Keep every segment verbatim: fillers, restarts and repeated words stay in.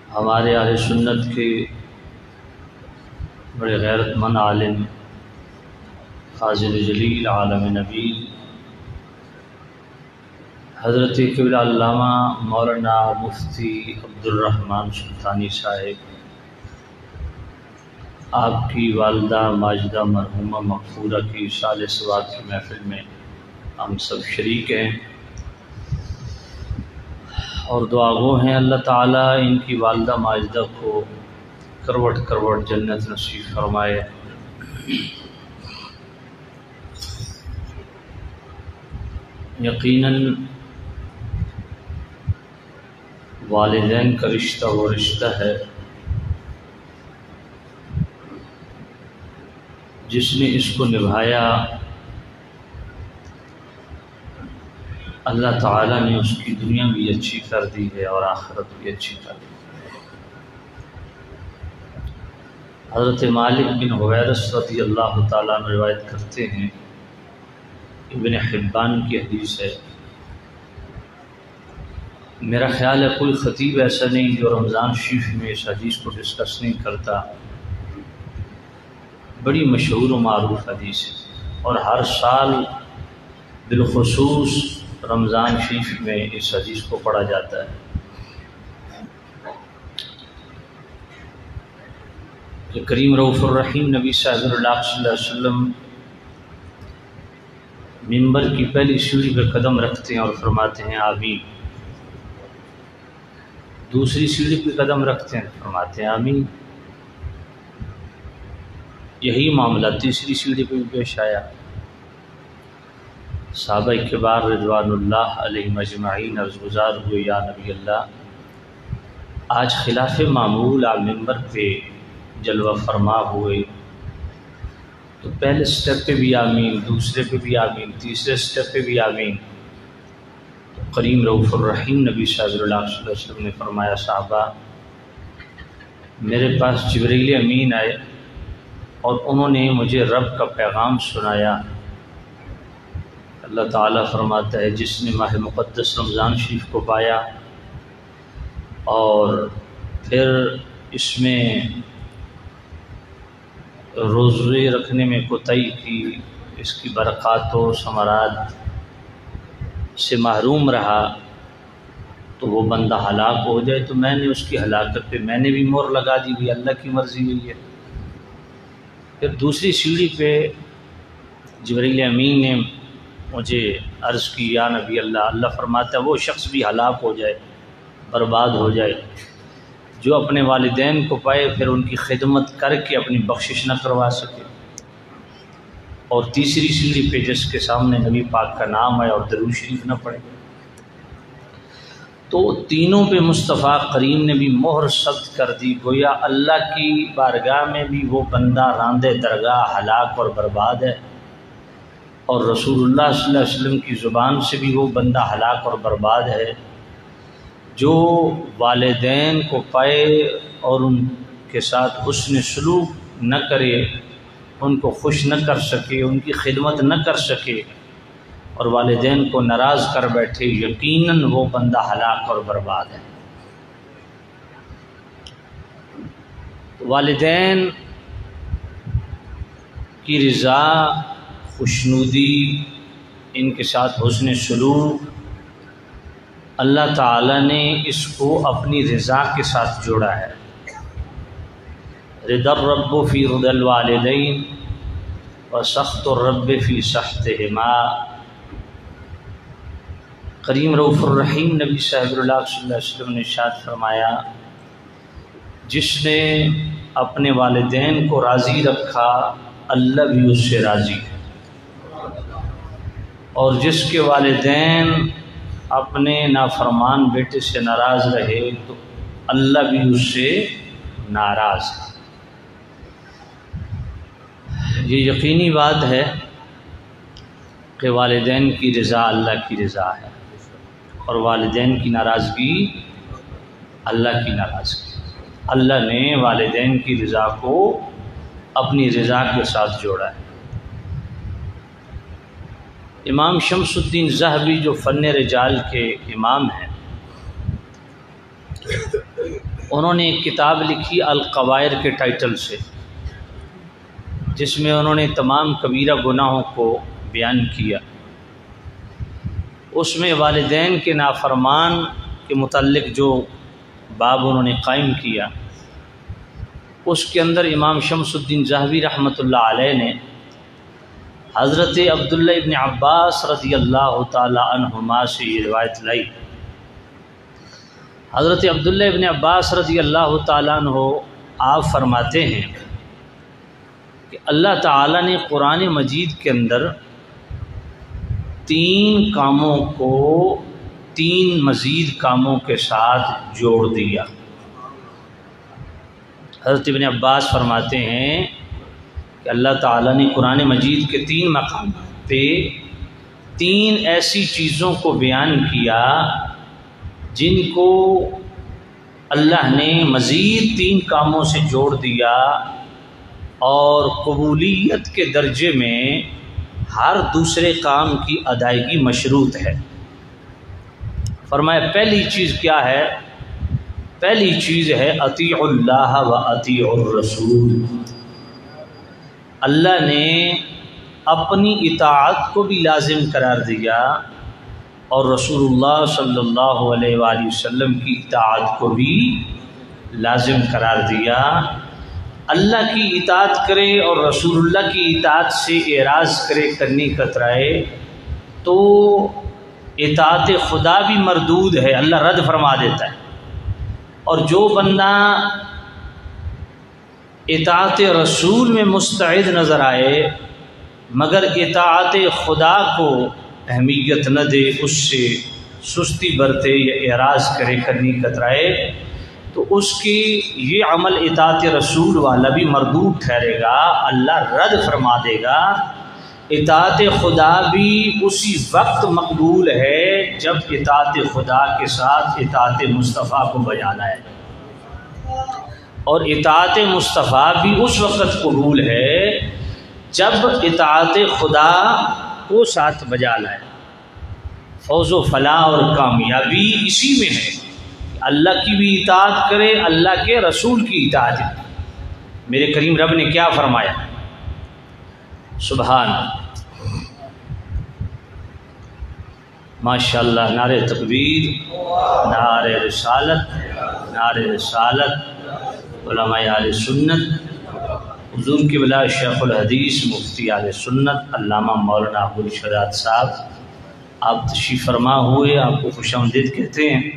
ہمارے اہل سنت کے بڑے غیرت مند عالم فاضل جلیل عالم نبی حضرت قبلہ علامہ مولانا مفتی عبدالرحمن سلطانی صاحب، آپ کی والدہ ماجدہ مرحومہ مغفورہ کی سال ثواب کی محفل میں ہم سب شریک ہیں اور دعا گو ہیں اللہ تعالیٰ ان کی والدہ ماجدہ کو کروٹ کروٹ جنت نصیب فرمائے۔ یقیناً والدین کا رشتہ وہ رشتہ ہے جس نے اس کو نبھایا، اللہ تعالیٰ نے اس کی دنیا بھی اچھی کر دی ہے اور آخرت بھی اچھی کر دی ہے۔ حضرت مالک بن حویرث رضی اللہ تعالیٰ عنہ روایت کرتے ہیں، ابن حبان کی حدیث ہے، میرا خیال ہے کوئی خطیب ایسا نہیں جو رمضان شریف میں اس حدیث کو ڈسکس نہیں کرتا، بڑی مشہور و معروف حدیث ہے اور ہر سال بالخصوص رمضان شریف میں اس حدیث کو پڑھا جاتا ہے کہ کریم رؤوف الرحیم نبی صلی اللہ علیہ وسلم منبر کی پہلی سیڑھی پہ قدم رکھتے ہیں اور فرماتے ہیں آمین، دوسری سیڑھی پہ قدم رکھتے ہیں فرماتے ہیں آمین، یہی معاملہ تیسری سیڑھی پہ بھی پیش آیا۔ صحابہ کبار رضوان اللہ علیہم اجمعین عرض گزار ہوئے یا نبی اللہ، آج خلاف معمول آپ منبر پہ جلوہ فرما ہوئے تو پہلے سٹیپ پہ بھی آمین، دوسرے پہ بھی آمین، تیسرے سٹیپ پہ بھی آمین۔ تو کریم رؤوف الرحیم نبی صلی اللہ علیہ وسلم نے فرمایا صحابہ، میرے پاس جبریل امین آئے اور انہوں نے مجھے رب کا پیغام سنایا۔ اللہ تعالیٰ فرماتا ہے جس نے ماہ مقدس رمضان شریف کو پایا اور پھر اس میں روزے رکھنے میں کوتاہی کی، اس کی برکات و ثمرات سے محروم رہا تو وہ بندہ ہلاک ہو جائے، تو میں نے اس کی ہلاکت پہ میں نے بھی مہر لگا دی بھی اللہ کی مرضی ہوئی ہے۔ پھر دوسری سیڑھی پہ جبریل امین نے مجھے عرض کی یا نبی اللہ، اللہ فرماتا ہے وہ شخص بھی ہلاک ہو جائے، برباد ہو جائے جو اپنے والدین کو پائے پھر ان کی خدمت کر کے اپنی بخشش نہ کروا سکے، اور تیسری سیڑھی پہ جس کے سامنے نبی پاک کا نام ہے اور درود شریف نہ پڑھے۔ تو تینوں پہ مصطفیٰ کریم نے بھی مہر ثبت کر دی، گویا اللہ کی بارگاہ میں بھی وہ بندہ راندے درگاہ ہلاک اور برباد ہے، اور رسول اللہ صلی اللہ علیہ وسلم کی زبان سے بھی وہ بندہ ہلاک اور برباد ہے جو والدین کو پائے اور ان کے ساتھ حسن سلوک نہ کرے، ان کو خوش نہ کر سکے، ان کی خدمت نہ کر سکے اور والدین کو ناراض کر بیٹھے، یقیناً وہ بندہ ہلاک اور برباد ہے۔ والدین کی رضا، خوشنودی، ان کے ساتھ حسن سلوک، اللہ تعالیٰ نے اس کو اپنی رضا کے ساتھ جوڑا ہے۔ رضا الرب فی رضا الوالدین وسخط الرب فی سخطہما۔ کریم رؤوف الرحیم نبی صاحب اللہ صلی اللہ علیہ وسلم نے ارشاد فرمایا جس نے اپنے والدین کو راضی رکھا اللہ بھی اس سے راضی ہے، اور جس کے والدین اپنے نافرمان بیٹے سے ناراض رہے تو اللہ بھی اس سے ناراض ہے۔ یہ یقینی بات ہے کہ والدین کی رضا اللہ کی رضا ہے اور والدین کی ناراضگی اللہ کی ناراضگی۔ اللہ نے والدین کی رضا کو اپنی رضا کے ساتھ جوڑا ہے۔ امام شمس الدین ذہبی جو فن رجال کے امام ہیں، انہوں نے ایک کتاب لکھی القبائر کے ٹائٹل سے، جس میں انہوں نے تمام کبیرہ گناہوں کو بیان کیا۔ اس میں والدین کے نافرمان کے متعلق جو باب انہوں نے قائم کیا، اس کے اندر امام شمس الدین ذہبی رحمۃ اللہ علیہ نے حضرت عبداللہ ابن عباس رضی اللہ تعالی عنہما سے یہ روایت لائی۔ حضرت عبداللہ ابن عباس رضی اللہ تعالیٰ عنہ آپ فرماتے ہیں کہ اللہ تعالیٰ نے قرآن مجید کے اندر تین کاموں کو تین مزید کاموں کے ساتھ جوڑ دیا۔ حضرت ابن عباس فرماتے ہیں کہ اللہ تعالیٰ نے قرآن مجید کے تین مقام پہ تین ایسی چیزوں کو بیان کیا جن کو اللہ نے مزید تین کاموں سے جوڑ دیا، اور قبولیت کے درجے میں ہر دوسرے کام کی ادائیگی مشروط ہے۔ فرمایا پہلی چیز کیا ہے؟ پہلی چیز ہے اطیع اللہ و اطیع الرسول۔ اللہ نے اپنی اطاعت کو بھی لازم قرار دیا اور رسول اللہ صلی اللہ علیہ وآلہ وسلم کی اطاعت کو بھی لازم قرار دیا۔ اللہ کی اطاعت کرے اور رسول اللہ کی اطاعت سے اعراض کرے، کرنی کترائے، تو اطاعت خدا بھی مردود ہے، اللہ رد فرما دیتا ہے۔ اور جو بندہ اطاعت رسول میں مستعد نظر آئے مگر اطاعت خدا کو اہمیت نہ دے، اس سے سستی برتے یا اعراض کرے، کرنی کترائے، تو اس کی یہ عمل اطاعت رسول والا بھی مردود ٹھہرے گا، اللہ رد فرما دے گا۔ اطاعت خدا بھی اسی وقت مقبول ہے جب اطاعت خدا کے ساتھ اطاعت مصطفیٰ کو بجانا ہے، اور اطاعت مصطفیٰ بھی اس وقت قبول ہے جب اطاعت خدا کو ساتھ بجانا ہے۔ فوز و فلاح اور کامیابی اسی میں ہے، اللہ کی بھی اطاعت کرے، اللہ کے رسول کی اطاعت کرے۔ میرے کریم رب نے کیا فرمایا؟ سبحان ماشاء اللہ، نعرہ تکبیر، نعرہ رسالت، نعرہ رسالت، علماء اہل سنت، حضور کی بلا شیخ الحدیث مفتی اہل سنت علامہ مولانا ابو الشہداد صاحب، آپ تشریف فرما ہوئے، آپ کو خوش آمدید کہتے ہیں۔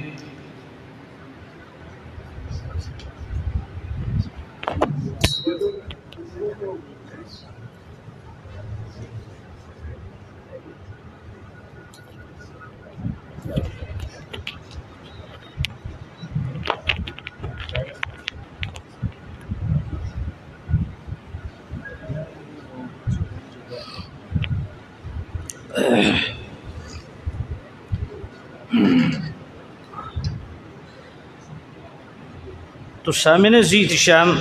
تو سامعین ذی احتشام،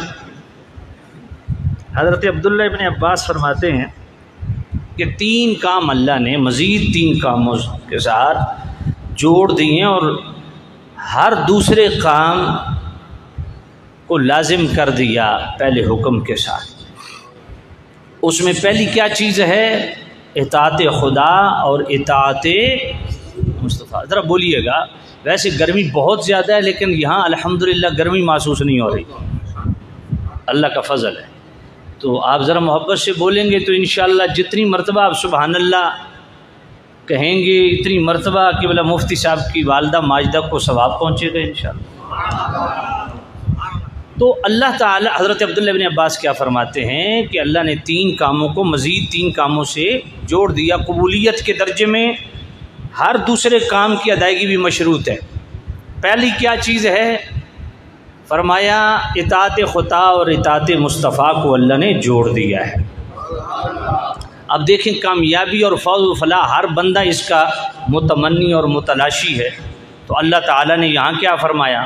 حضرت عبداللہ ابن عباس فرماتے ہیں کہ تین کام اللہ نے مزید تین کاموں کے ساتھ جوڑ دیے اور ہر دوسرے کام کو لازم کر دیا پہلے حکم کے ساتھ۔ اس میں پہلی کیا چیز ہے؟ اطاعت خدا اور اطاعت مصطفیٰ۔ ذرا بولیے گا، ویسے گرمی بہت زیادہ ہے لیکن یہاں الحمدللہ گرمی محسوس نہیں ہو رہی، اللہ کا فضل ہے۔ تو آپ ذرا محبت سے بولیں گے تو انشاءاللہ جتنی مرتبہ آپ سبحان اللہ کہیں گے اتنی مرتبہ کہ بلا مفتی صاحب کی والدہ ماجدہ کو ثواب پہنچے گا انشاءاللہ۔ تو اللہ تعالی، حضرت عبداللہ ابن عباس کیا فرماتے ہیں کہ اللہ نے تین کاموں کو مزید تین کاموں سے جوڑ دیا، قبولیت کے درجے میں ہر دوسرے کام کی ادائیگی بھی مشروط ہے۔ پہلی کیا چیز ہے؟ فرمایا اطاعت خدا اور اطاعت مصطفیٰ کو اللہ نے جوڑ دیا ہے۔ اب دیکھیں کامیابی اور فوز و فلاح ہر بندہ اس کا متمنی اور متلاشی ہے، تو اللہ تعالیٰ نے یہاں کیا فرمایا؟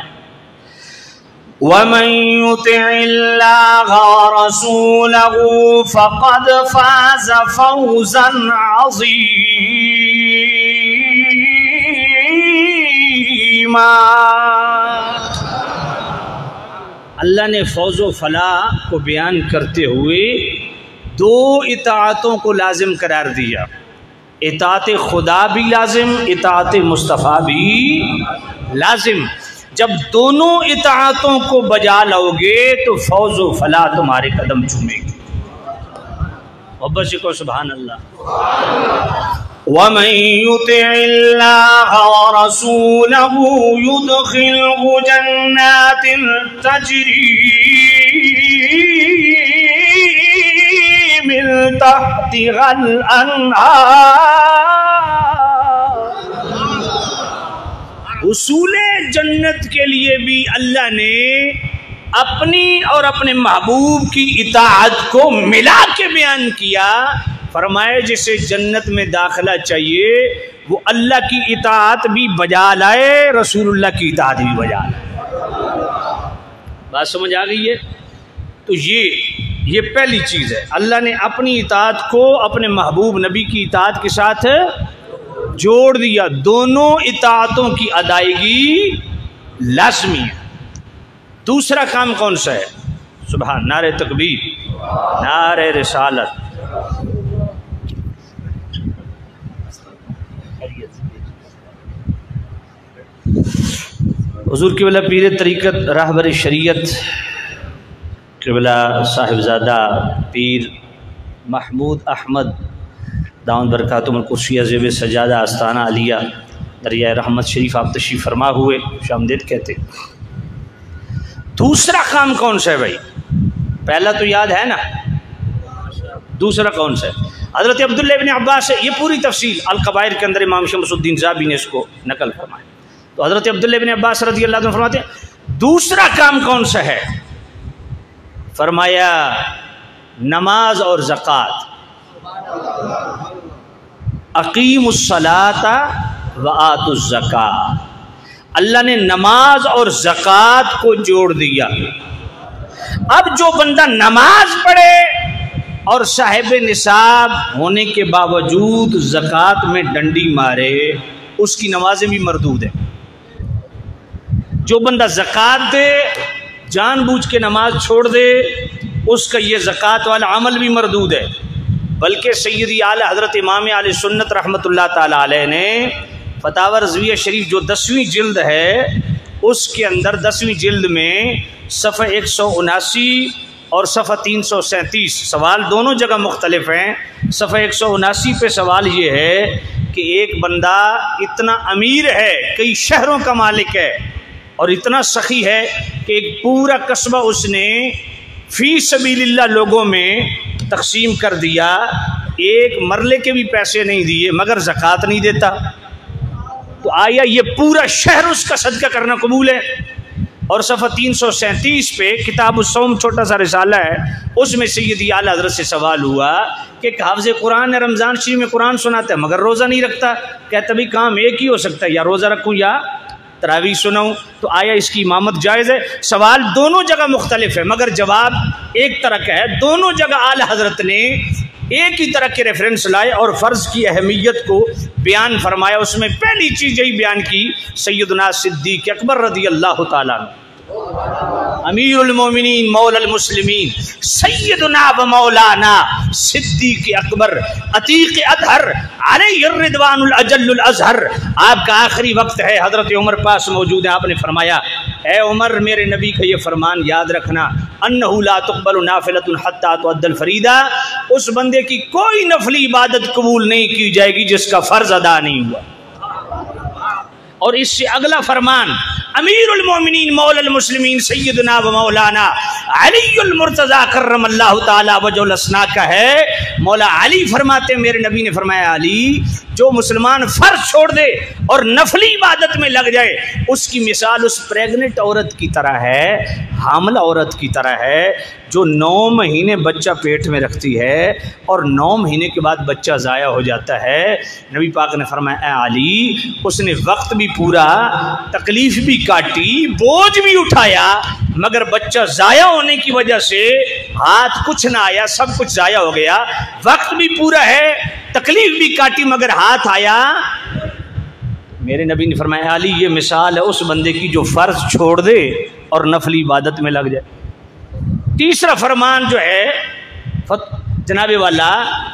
وَمَن يُطِعِ اللَّهَ وَرَسُولَهُ فَقَدْ فَازَ فَوْزًا عَظِيمًا۔ اللہ نے فوز و فلاح کو بیان کرتے ہوئے دو اطاعتوں کو لازم قرار دیا، اطاعت خدا بھی لازم، اطاعت مصطفیٰ بھی لازم۔ جب دونوں اطاعتوں کو بجا لاؤ گے تو فوز و فلاح تمہارے قدم چومے گی۔ محبت سے کہو سبحان اللہ۔ وَمَن يُطِعِ اللَّهَ وَرَسُولَهُ يُدْخِلْهُ جَنَّاتٍ تَجْرِي مِن تَحْتِهَا الْأَنْهَارُ۔ حصول جنت کے لیے بھی اللہ نے اپنی اور اپنے محبوب کی اطاعت کو ملا کے بیان کیا۔ فرمائے جسے جنت میں داخلہ چاہیے وہ اللہ کی اطاعت بھی بجا لائے، رسول اللہ کی اطاعت بھی بجا لائے۔ بات سمجھ آ گئی ہے؟ تو یہ یہ پہلی چیز ہے، اللہ نے اپنی اطاعت کو اپنے محبوب نبی کی اطاعت کے ساتھ جوڑ دیا، دونوں اطاعتوں کی ادائیگی لازمی ہے۔ دوسرا کام کون سا ہے؟ سبحان، نعرہ تکبیر، نعرہ رسالت۔ حضور قبلہ پیر طریقت راہبر شریعت قبلہ صاحبزادہ پیر محمود احمد دامت برکاتہم القدسیہ زیب سجادہ آستانہ علیہ دریائے رحمت شریف آپ تشریف فرما ہوئے، شامدید کہتے۔ دوسرا کام کون سا ہے بھائی؟ پہلا تو یاد ہے نا، دوسرا کون سا ہے؟ حضرت عبداللہ ابن عباس سے یہ پوری تفصیل القبائر کے اندر امام شمس الدین ذہبی نے اس کو نقل فرمایا۔ تو حضرت عبداللہ ابن عباس رضی اللہ عنہ فرماتے ہیں دوسرا کام کون سا ہے؟ فرمایا نماز اور زکوٰۃ۔ اقیموا الصلاۃ وآتوا الزکاۃ۔ اللہ نے نماز اور زکوٰۃ کو جوڑ دیا۔ اب جو بندہ نماز پڑھے اور صاحب نصاب ہونے کے باوجود زکوٰۃ میں ڈنڈی مارے، اس کی نمازیں بھی مردود ہیں۔ جو بندہ زکوٰۃ دے جان بوجھ کے نماز چھوڑ دے، اس کا یہ زکوٰۃ والا عمل بھی مردود ہے۔ بلکہ سیدی اعلیٰ حضرت امام اہل سنت رحمۃ اللہ تعالیٰ علیہ نے فتاوی رضویہ شریف جو دسویں جلد ہے اس کے اندر دسویں جلد میں صفحہ ایک سو اناسی اور صفحہ تین سو سینتیس، سوال دونوں جگہ مختلف ہیں۔ صفحہ ایک سو اناسی پہ سوال یہ ہے کہ ایک بندہ اتنا امیر ہے، کئی شہروں کا مالک ہے اور اتنا سخی ہے کہ ایک پورا قصبہ اس نے فی سبیل اللہ لوگوں میں تقسیم کر دیا، ایک مرلے کے بھی پیسے نہیں دیے مگر زکوٰۃ نہیں دیتا، تو آیا یہ پورا شہر اس کا صدقہ کرنا قبول ہے؟ اور صفحہ تین سو سینتیس پہ کتاب الصوم چھوٹا سا رسالہ ہے، اس میں سیدی اعلیٰ حضرت سے سوال ہوا کہ ایک حافظ قرآن ہے، رمضان شریف میں قرآن سناتا ہے مگر روزہ نہیں رکھتا، کہتا بھی کام ایک ہی ہو سکتا ہے، یا روزہ رکھوں یا تراویح سناؤں، تو آیا اس کی امامت جائز ہے؟ سوال دونوں جگہ مختلف ہے مگر جواب ایک طرح کا ہے۔ دونوں جگہ اعلیٰ حضرت نے ایک ہی طرح کے ریفرنس لائے اور فرض کی اہمیت کو بیان فرمایا۔ اس میں پہلی چیز یہی بیان کی سیدنا صدیق اکبر رضی اللہ تعالیٰ عنہ، امیر المومنین مولا المسلمین سیدنا و مولانا صدیق اکبر عتیق اطہر علیہ الرضوان الاجل الازہر، آپ کا آخری وقت ہے، حضرت عمر پاس موجود ہیں، آپ نے فرمایا اے عمر میرے نبی کا یہ فرمان یاد رکھنا، انہ لا تقبل نافلۃ حتی تؤدى الفریضہ، اس بندے کی کوئی نفلی عبادت قبول نہیں کی جائے گی جس کا فرض ادا نہیں ہوا۔ اور اس سے اگلا فرمان امیر المومنین مولا المسلمین سیدنا و مولانا علی المرتضی کرم اللہ تعالی وجہ الاسنا کا ہے۔ مولا علی فرماتے ہیں میرے نبی نے فرمایا علی جو مسلمان فرض چھوڑ دے اور نفلی عبادت میں لگ جائے اس کی مثال اس پریگننٹ عورت کی طرح ہے، حاملہ عورت کی طرح ہے جو نو مہینے بچہ پیٹ میں رکھتی ہے اور نو مہینے کے بعد بچہ ضائع ہو جاتا ہے۔ نبی پاک نے فرمایا اے علی اس نے وقت بھی پورا، تکلیف بھی کاٹی، بوجھ بھی اٹھایا مگر بچہ ضائع ہونے کی وجہ سے ہاتھ کچھ نہ آیا، سب کچھ ضائع ہو گیا، وقت بھی پورا ہے، تکلیف بھی کاٹی مگر ہاتھ آیا۔ میرے نبی نے فرمایا علی یہ مثال ہے اس بندے کی جو فرض چھوڑ دے اور نفلی عبادت میں لگ جائے۔ تیسرا فرمان جو ہے جناب والا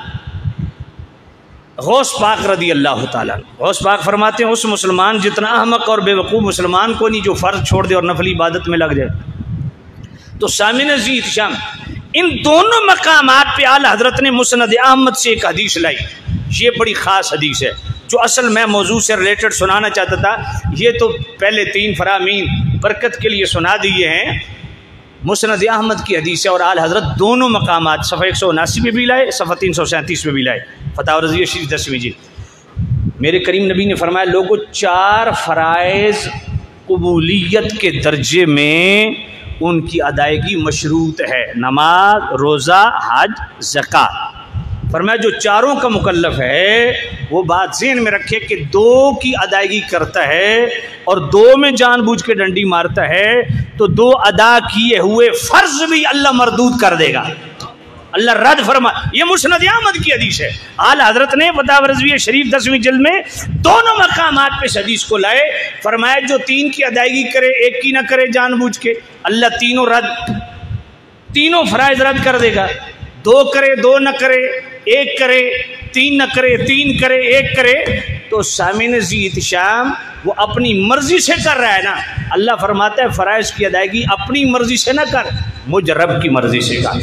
غوث پاک رضی اللہ تعالیٰ، غوث پاک فرماتے ہیں اس مسلمان جتنا احمق اور بے وقوف مسلمان کو نہیں جو فرض چھوڑ دے اور نفلی عبادت میں لگ جائے۔ تو سامعین عزیز احتشام، ان دونوں مقامات پہ اعلیٰ حضرت نے مسند احمد سے ایک حدیث لائی، یہ بڑی خاص حدیث ہے جو اصل میں موضوع سے ریلیٹڈ سنانا چاہتا تھا۔ یہ تو پہلے تین فرامین برکت کے لیے سنا دیے ہیں، مسند احمد کی حدیث ہے اور اعلیٰ حضرت دونوں مقامات صفحہ ایک سو اناسی میں بھی لائے، صفحہ تین سو سینتیس میں بھی لائے، فتح رضویہ شریف دسویں جلد۔ میرے کریم نبی نے فرمایا لوگوں چار فرائض قبولیت کے درجے میں ان کی ادائیگی مشروط ہے، نماز، روزہ، حج، زکوٰۃ۔ فرمایا جو چاروں کا مکلف ہے وہ بات ذہن میں رکھے کہ دو کی ادائیگی کرتا ہے اور دو میں جان بوجھ کے ڈنڈی مارتا ہے تو دو ادا کیے ہوئے فرض بھی اللہ مردود کر دے گا، اللہ رد فرما۔ یہ مسند احمد کی حدیث ہے، اعلیٰ حضرت نے فتح رضویہ شریف دسویں جلد میں دونوں مقامات پہ اس حدیث کو لائے۔ فرمایا جو تین کی ادائیگی کرے ایک کی نہ کرے جان بوجھ کے، اللہ تینوں رد تینوں فرائض رد کر دے گا۔ دو کرے دو نہ کرے، ایک کرے تین نہ کرے، تین کرے ایک کرے، تو سامعین ذی احتشام وہ اپنی مرضی سے کر رہا ہے نا۔ اللہ فرماتا ہے فرائض کی ادائیگی اپنی مرضی سے نہ کر، مجھ رب کی مرضی سے کر۔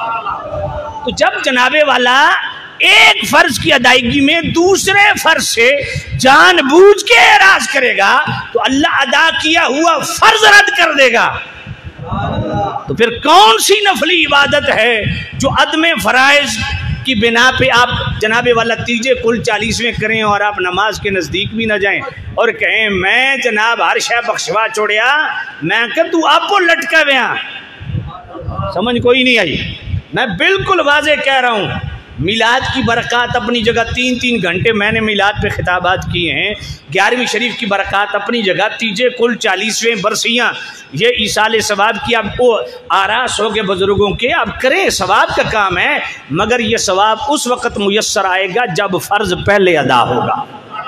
تو جب جناب والا ایک فرض کی ادائیگی میں دوسرے فرض سے جان بوجھ کے اعراض کرے گا تو اللہ ادا کیا ہوا فرض رد کر دے گا۔ تو پھر کون سی نفلی عبادت ہے جو عدم فرائض کی بنا پہ آپ جناب والا تیجے کل چالیسویں کریں اور آپ نماز کے نزدیک بھی نہ جائیں اور کہیں میں جناب ہر شے بخشوا چھوڑیا، میں کہ تو آپ کو لٹکا ویا؟ سمجھ کوئی نہیں آئی؟ میں بالکل واضح کہہ رہا ہوں، میلاد کی برکات اپنی جگہ، تین تین گھنٹے میں نے میلاد پہ خطابات کیے ہیں، گیارہویں شریف کی برکات اپنی جگہ، تیجے کل چالیسویں برسیاں، یہ ایصال ثواب کی آپ کو آراس ہو گئے بزرگوں کے، آپ کریں، ثواب کا کام ہے، مگر یہ ثواب اس وقت میسر آئے گا جب فرض پہلے ادا ہوگا۔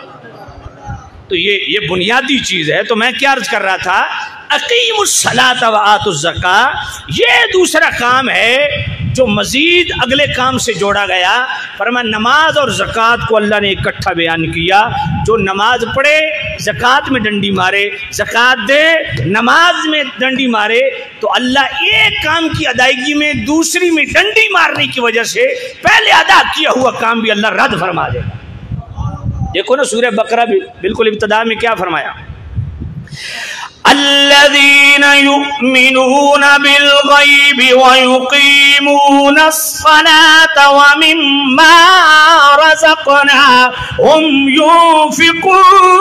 تو یہ یہ بنیادی چیز ہے۔ تو میں کیا عرض کر رہا تھا، اقیم الصلاۃ وآتوا الزکاۃ، یہ دوسرا کام ہے جو مزید اگلے کام سے جوڑا گیا۔ فرمایا نماز اور زکوٰۃ کو اللہ نے اکٹھا بیان کیا، جو نماز پڑھے زکوٰۃ میں ڈنڈی مارے، زکوٰۃ دے نماز میں ڈنڈی مارے، تو اللہ ایک کام کی ادائیگی میں دوسری میں ڈنڈی مارنے کی وجہ سے پہلے ادا کیا ہوا کام بھی اللہ رد فرما دے گا۔ دیکھو نا سورہ بقرہ بھی بالکل ابتدا میں کیا فرمایا، الذين يؤمنون بالغيب ويقيمون الصلاة ومما رزقناهم ينفقون۔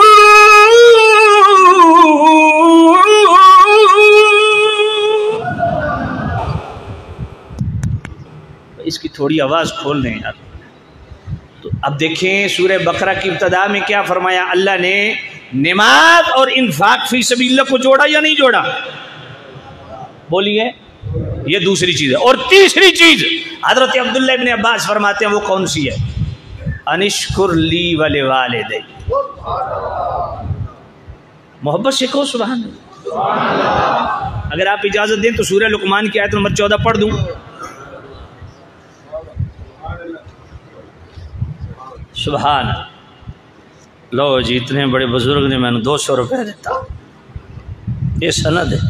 اس کی تھوڑی آواز کھول دیں یار۔ تو اب دیکھیں سورہ بقرہ کی ابتدا میں کیا فرمایا، اللہ نے نماز اور انفاق فی سبیل اللہ کو جوڑا یا نہیں جوڑا؟ بولیے، یہ دوسری چیز ہے۔ اور تیسری چیز حضرت عبداللہ ابن عباس فرماتے ہیں وہ کون سی ہے، انشکر لی ولوالدی، محبت سے کہو سبحان اللہ۔ اگر آپ اجازت دیں تو سورہ لقمان کی آیت نمبر چودہ پڑھ دوں۔ سبحان لو جی، اتنے بڑے بزرگ نے میں نے دو سو روپے دیتا، یہ سند ہے۔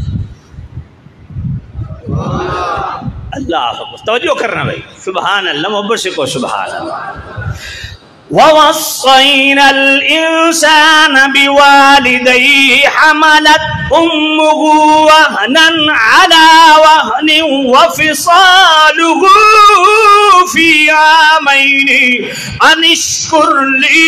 اللہ توجہ کرنا بھائی، سبحان اللہ، محبت سے کو سبحان اللہ۔ وَوَصَّيْنَا الْإِنسَانَ بِوَالِدَيْهِ حَمَلَتْهُ أُمُّهُ وَهْنًا عَلَى وَهْنٍ وَفِصَالُهُ فِي عَامَيْنِ أَنِ اشْكُرْ لِي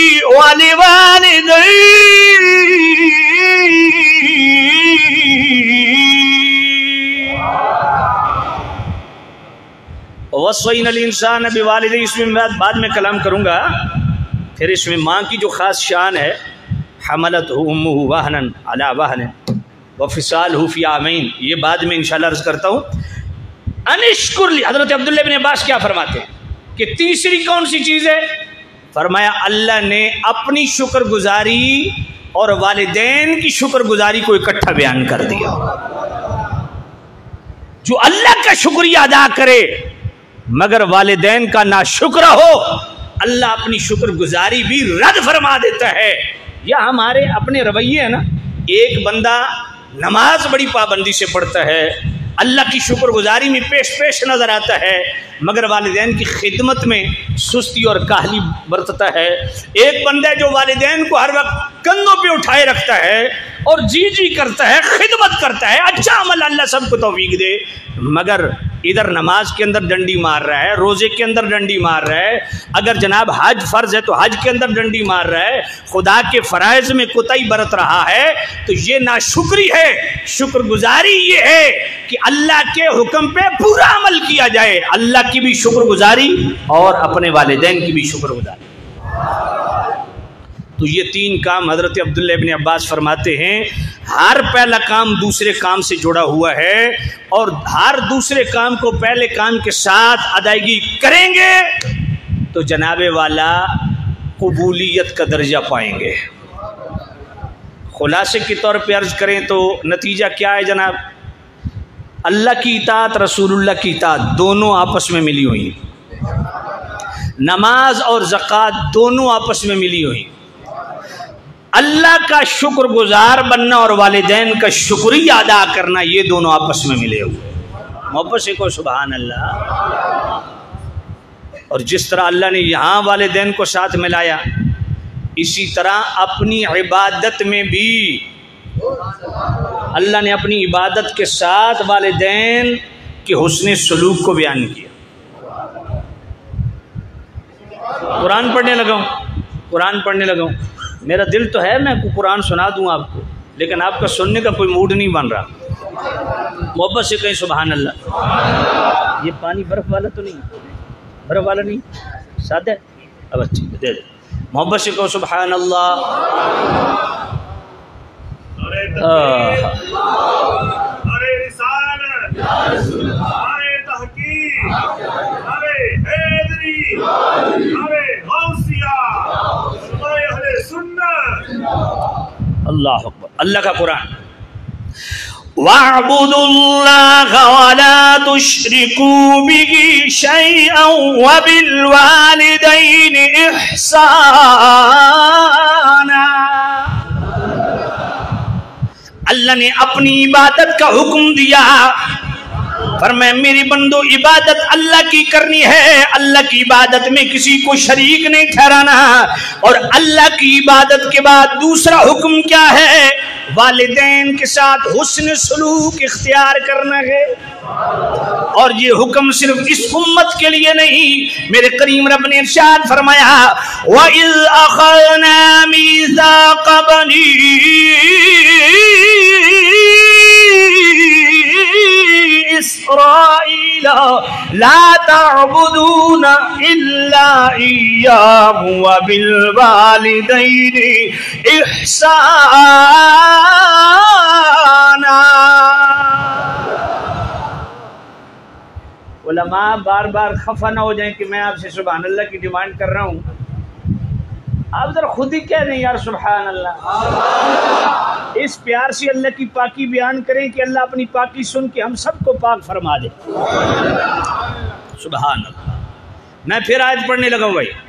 وَلِوَالِدَيْهِ۔ وَوَصَّيْنَا الْإِنسَانَ بِوَالِدَيْهِ، اس میں بعد میں کلام کروں گا، پھر اس میں ماں کی جو خاص شان ہے، حملتہ امہ وہنا علی وہن وفصالہ فی عامین، یہ بعد میں انشاءاللہ عرض کرتا ہوں۔ ان اشکر لی، حضرت عبداللہ بن عباس کیا فرماتے ہیں کہ تیسری کون سی چیز ہے؟ فرمایا اللہ نے اپنی شکر گزاری اور والدین کی شکر گزاری کو اکٹھا بیان کر دیا۔ جو اللہ کا شکریہ ادا کرے مگر والدین کا ناشکر ہو، اللہ اپنی شکر گزاری بھی رد فرما دیتا ہے۔ یا ہمارے اپنے رویے ہیں نا، ایک بندہ نماز بڑی پابندی سے پڑھتا ہے، اللہ کی شکر گزاری میں پیش پیش نظر آتا ہے، مگر والدین کی خدمت میں سستی اور کاہلی برتتا ہے۔ ایک بندہ جو والدین کو ہر وقت کندھوں پہ اٹھائے رکھتا ہے اور جی جی کرتا ہے، خدمت کرتا ہے، اچھا عمل اللہ سب کو توفیق دے، مگر ادھر نماز کے اندر ڈنڈی مار رہا ہے، روزے کے اندر ڈنڈی مار رہا ہے، اگر جناب حج فرض ہے تو حج کے اندر ڈنڈی مار رہا ہے، خدا کے فرائض میں کوتاہی برت رہا ہے، تو یہ ناشکری ہے۔ شکر گزاری یہ ہے کہ اللہ کے حکم پہ پورا عمل کیا جائے، اللہ کی بھی شکر گزاری اور اپنے والدین کی بھی شکر گزاری۔ تو یہ تین کام حضرت عبداللہ ابن عباس فرماتے ہیں، ہر پہلا کام دوسرے کام سے جڑا ہوا ہے، اور ہر دوسرے کام کو پہلے کام کے ساتھ ادائیگی کریں گے تو جناب والا قبولیت کا درجہ پائیں گے۔ خلاصے کے طور پہ عرض کریں تو نتیجہ کیا ہے جناب؟ اللہ کی اطاعت، رسول اللہ کی اطاعت دونوں آپس میں ملی ہوئی، نماز اور زکوٰۃ دونوں آپس میں ملی ہوئی، اللہ کا شکر گزار بننا اور والدین کا شکریہ ادا کرنا یہ دونوں آپس میں ملے ہوئے۔ محبت سے کو سبحان اللہ۔ اور جس طرح اللہ نے یہاں والدین کو ساتھ ملایا، اسی طرح اپنی عبادت میں بھی اللہ نے اپنی عبادت کے ساتھ والدین کے حسن سلوک کو بیان کیا۔ قرآن پڑھنے لگا ہوں قرآن پڑھنے لگا ہوں میرا دل تو ہے میں قرآن سنا دوں آپ کو، لیکن آپ کا سننے کا کوئی موڈ نہیں بن رہا۔ محبت سے کہیں سبحان اللہ۔ یہ پانی برف والا تو نہیں، برف والا نہیں، سادہ ہے، اب اچھی دے دے۔ محبت سے کہو سبحان اللہ۔ ارے رسالت، ارے تحقیق، ارے حیدری، ارے غوثیہ، ارے اہل سنت۔ اللہ اکبر۔ اللہ کا قرآن، وَاعْبُدُوا اللَّهَ وَلَا تُشْرِكُوا بِهِ شَيْئًا وَبِالْوَالِدَيْنِ إِحْسَانًا۔ اللہ نے اپنی عبادت کا حکم دیا، فرمایا میری بندو عبادت اللہ کی کرنی ہے، اللہ کی عبادت میں کسی کو شریک نہیں ٹھہرانا، اور اللہ کی عبادت کے بعد دوسرا حکم کیا ہے؟ والدین کے ساتھ حسن سلوک اختیار کرنا ہے۔ اور یہ حکم صرف اس امت کے لیے نہیں، میرے کریم رب نے ارشاد فرمایا وَإِذْ أَخَذْنَا مِيثَاقَ بَنِي إِسْرَائِيلَ لَا تَعْبُدُونَ إِلَّا إِيَّاهُ وَبِالْوَالِدَيْنِ إِحْسَانًا۔ علماء بار بار خفا نہ ہو جائیں کہ میں آپ سے سبحان اللہ کی ڈیمانڈ کر رہا ہوں، آپ ذرا خود ہی کہہ دیں یار سبحان اللہ، اس پیار سے اللہ کی پاکی بیان کریں کہ اللہ اپنی پاکی سن کے ہم سب کو پاک فرما دے۔ سبحان اللہ۔ میں پھر آیت پڑھنے لگا ہوں بھائی،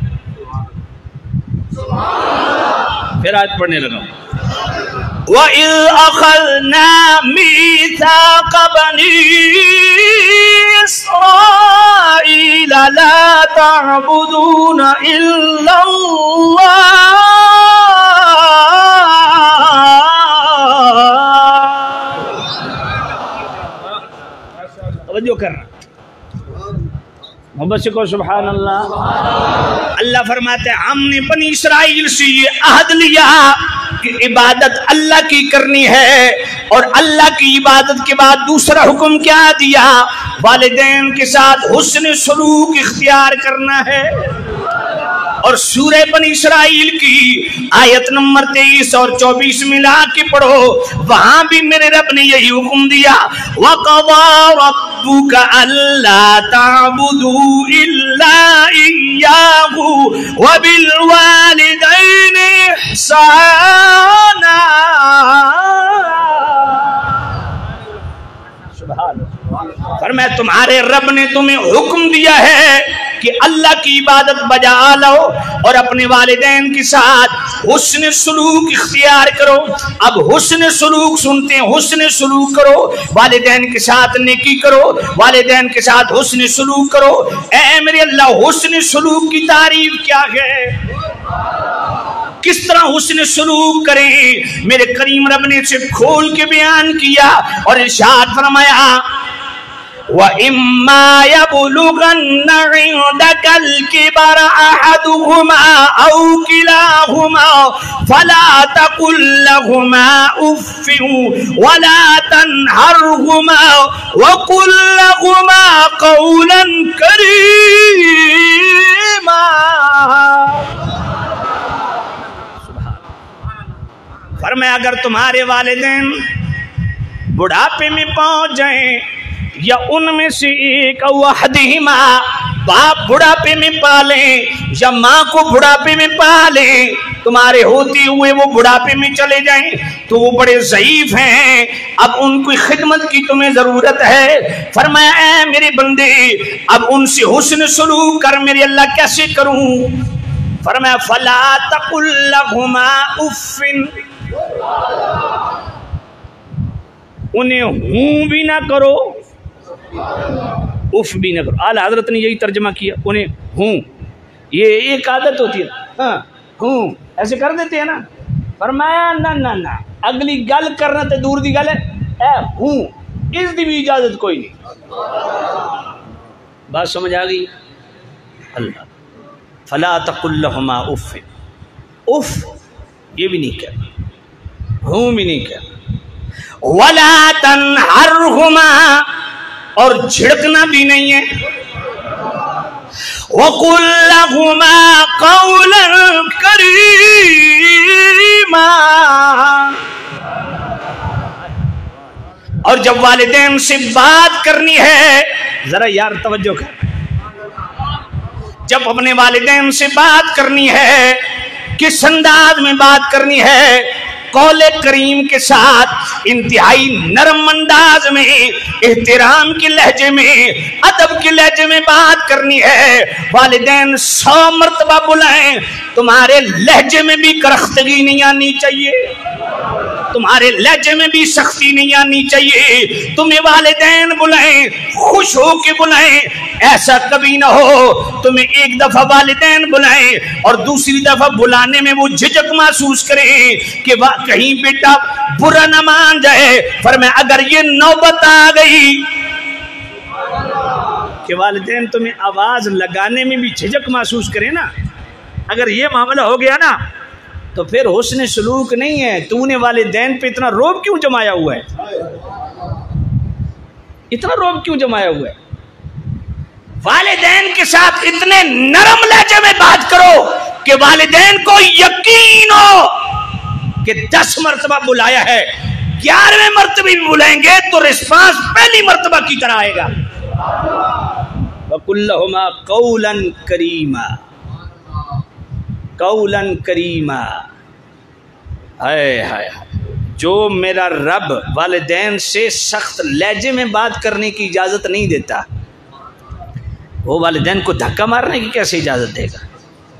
پھر آیت پڑھنے لگا ہوں وَإِذْ أَخَذْنَا مِيثَاقَ بَنِي إِسْرَائِيلَ لَا تَعْبُدُونَ إِلَّا اللَّهَ۔ توجہ کرنا، محبت سے کہو سبحان اللہ۔ اللہ فرماتے ہیں ہم نے بنی اسرائیل سے یہ عہد لیا کہ عبادت اللہ کی کرنی ہے، اور اللہ کی عبادت کے بعد دوسرا حکم کیا دیا؟ والدین کے ساتھ حسن سلوک اختیار کرنا ہے۔ اور سورہ بنی اسرائیل کی آیت نمبر تیئیس اور چوبیس ملا کے پڑھو، وہاں بھی میرے رب نے یہی حکم دیا وَقَضَى رَبُّكَ أَلَّا تَعْبُدُوا إِلَّا إِيَّاهُ وَبِالْوَالِدَيْنِ إِحْسَانًا۔ سبحان اللہ۔ تمہارے رب نے تمہیں حکم دیا ہے کہ اللہ کی عبادت بجا لاؤ اور اپنے والدین کے ساتھ حسن سلوک اختیار کرو. اب حسن سلوک سنتے ہیں, حسن سلوک کرو, والدین کے ساتھ نیکی کرو, والدین کے ساتھ حسن سلوک کرو. اے میرے اللہ, حسن سلوک کی تعریف کیا ہے؟ کس طرح حسن سلوک کریں؟ میرے کریم رب نے اسے کھول کے بیان کیا اور ارشاد فرمایا وَإِمَّا يَبْلُغَنَّ عِندَكَ الْكِبَرَ أَحَدُهُمَا أَوْ كِلَاهُمَا فَلَا تَقُل لَّهُمَا أُفٍّ وَلَا تَنْهَرْهُمَا وَقُل لَّهُمَا قَوْلًا كَرِيمًا. فرمایا اگر تمہارے والدین بڑھاپے میں پہنچ جائیں یا ان میں سے ایک اوہدہما باپ بڑھاپے میں پالیں یا ماں کو بڑھاپے میں پالیں, تمہارے ہوتے ہوئے وہ بڑھاپے میں چلے جائیں تو وہ بڑے ضعیف ہیں, اب ان کی خدمت کی تمہیں ضرورت ہے. فرمایا اے میرے بندے اب ان سے حسن سلوک کر. میرے اللہ کیسے کروں؟ فرمایا فلا تقل لہما اف, انہیں ہوں بھی نہ کرو اف بھی نہ کرو. اعلیٰ حضرت نے یہی ترجمہ کیا, انہیں ہوں, یہ ایک عادت ہوتی ہے ہاں ہوں ایسے کر دیتے ہیں نا. فرمایا نہ نہ نہ اگلی گل کرنا تے دور دی گل ہے, اے ہوں اس دی بھی اجازت کوئی نہیں. بات سمجھ آ گئی؟ اللہ فلا تقل لہما اف, اف یہ بھی نہیں کہنا, ہوں بھی نہیں کہنا. ولا تنہرہما, اور جھڑکنا بھی نہیں ہے. وَقُلْ لَهُمَا قَوْلًا كَرِيمًا, اور جب والدین سے بات کرنی ہے, ذرا یار توجہ کر, جب اپنے والدین سے بات کرنی ہے کس انداز میں بات کرنی ہے؟ قول کریم کے ساتھ, انتہائی نرم انداز میں, احترام کے لہجے میں, ادب کے لہجے میں بات کرنی ہے. والدین سو مرتبہ بلائیں, تمہارے لہجے میں بھی کرختگی نہیں آنی چاہیے, تمہارے لہجے میں بھی سختی نہیں آنی چاہیے. تمہیں والدین بلائیں خوش ہو کے بلائیں, ایسا کبھی نہ ہو تمہیں ایک دفعہ والدین بلائیں اور دوسری دفعہ بلانے میں وہ جھجک محسوس کریں کہ کہیں بیٹا برا نہ مان جائے. فرمایا اگر یہ نوبت آ گئی کہ والدین تمہیں آواز لگانے میں بھی جھجک محسوس کریں نا, اگر یہ معاملہ ہو گیا نا تو پھر حسن سلوک نہیں ہے. تو نے والدین پہ اتنا روب کیوں جمایا ہوا ہے؟ اتنا روب کیوں جمایا ہوا ہے؟ والدین کے ساتھ اتنے نرم لہجے میں بات کرو کہ والدین کو یقین ہو کہ دس مرتبہ بلایا ہے, گیارہویں مرتبہ بھی بلائیں گے تو رسپانس پہلی مرتبہ کی طرح آئے گا. وَقُلْ لَهُمَا قَوْلًا كَرِيمًا, قَوْلًا كَرِيمًا. ہائے ہائے, جو میرا رب والدین سے سخت لہجے میں بات کرنے کی اجازت نہیں دیتا, وہ والدین کو دھکا مارنے کی کیسے اجازت دے گا؟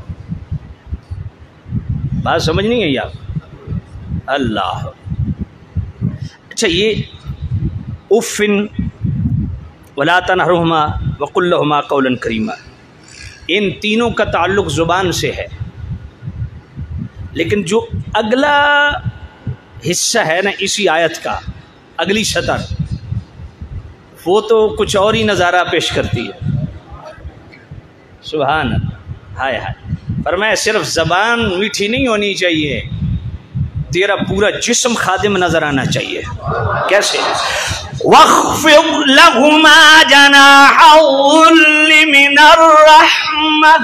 بات سمجھ نہیں گئی آپ؟ اللہ. اچھا, یہ افن ولا تنہرہما وقل لہما قولا کریما, ان تینوں کا تعلق زبان سے ہے, لیکن جو اگلا حصہ ہے نا اسی آیت کا, اگلی سطر, وہ تو کچھ اور ہی نظارہ پیش کرتی ہے. سبحان اللہ, ہائے ہائے. فرمایا صرف زبان میٹھی نہیں ہونی چاہیے, تیرا پورا جسم خادم نظر آنا چاہیے. کیسے؟ وَاخْفِضْ لَهُمَا جَنَاحَ الظُّلِّ مِنَ الرَّحْمَةِ,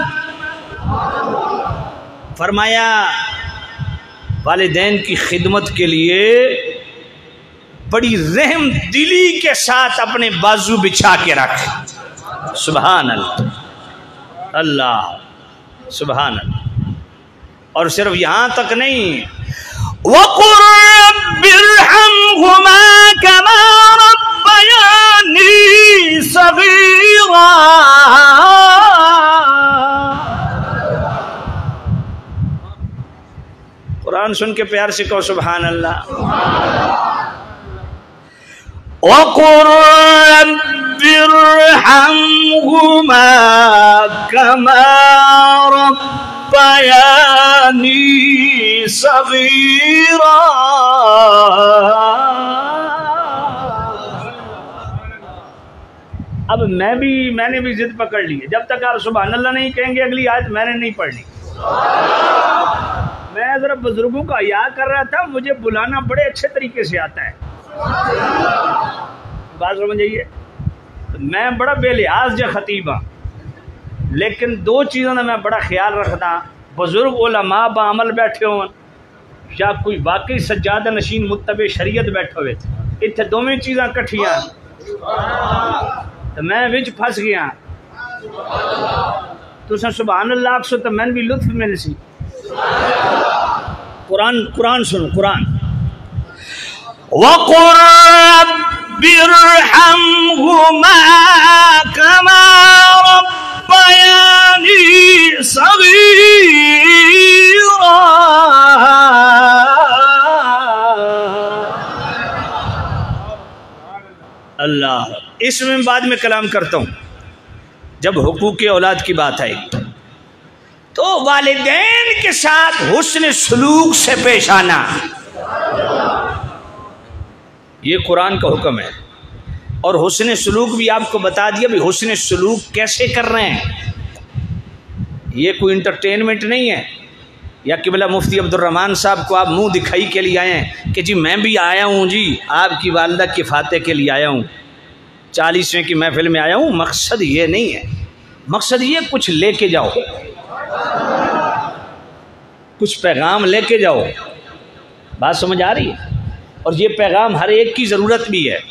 فرمایا والدین کی خدمت کے لیے بڑی رحم دلی کے ساتھ اپنے بازو بچھا کے رکھ. سبحان اللہ, اللہ سبحان اللہ. اور صرف یہاں تک نہیں, وَقُلْ رَبِّ ارْحَمْهُمَا كَمَا رَبَّيَانِي صَغِيرًا, سن کے پیار سے کہو سبحان اللہ. وَقُلْ رَبِّ ارْحَمْهُمَا كَمَا رَبَّيَانِي صَغِيرًا. اب میں بھی میں نے بھی ضد پکڑ لی ہے. جب تک آپ سبحان اللہ نہیں کہیں گے اگلی آیت میں نے نہیں پڑھنی. میں ذرا بزرگوں کا یاد کر رہا تھا, مجھے بلانا بڑے اچھے طریقے سے آتا ہے. بات سمجھئیے, میں بڑا بے لحاظ جا خطیب ہاں, لیکن دو چیزوں نے میں بڑا خیال رکھتا. بزرگ علماء با عمل بیٹھے ہوں یا کوئی واقعی سجادہ نشین متبع شریعت بیٹھے ہوئے تھے, اتنے دونوں چیزاں کٹھیاں تو میں وچ پھنس گیا. تو سبحان اللہ اکسو تو میں بھی لطف مل سی. قرآن قرآن سنو قرآن. وَقُلْ رَبِّ ارْحَمْهُمَا كَمَا رَبَّيَانِي صَغِيرًا. اللہ, اس میں بعد میں کلام کرتا ہوں. جب حقوق اولاد کی بات آئے گی تو والدین کے ساتھ حسن سلوک سے پیش آنا, یہ قرآن کا حکم ہے. اور حسن سلوک بھی آپ کو بتا دیا بھی حسن سلوک کیسے کر رہے ہیں. یہ کوئی انٹرٹینمنٹ نہیں ہے یا قبلہ مفتی عبد الرحمن صاحب کو آپ منہ دکھائی کے لیے آئے ہیں کہ جی میں بھی آیا ہوں, جی آپ کی والدہ کے فاتح کے لیے آیا ہوں, چالیسویں کی محفل میں آیا ہوں. مقصد یہ نہیں ہے. مقصد یہ کچھ لے کے جاؤ, کچھ پیغام لے کے جاؤ. بات سمجھ آ رہی ہے؟ اور یہ پیغام ہر ایک کی ضرورت بھی ہے.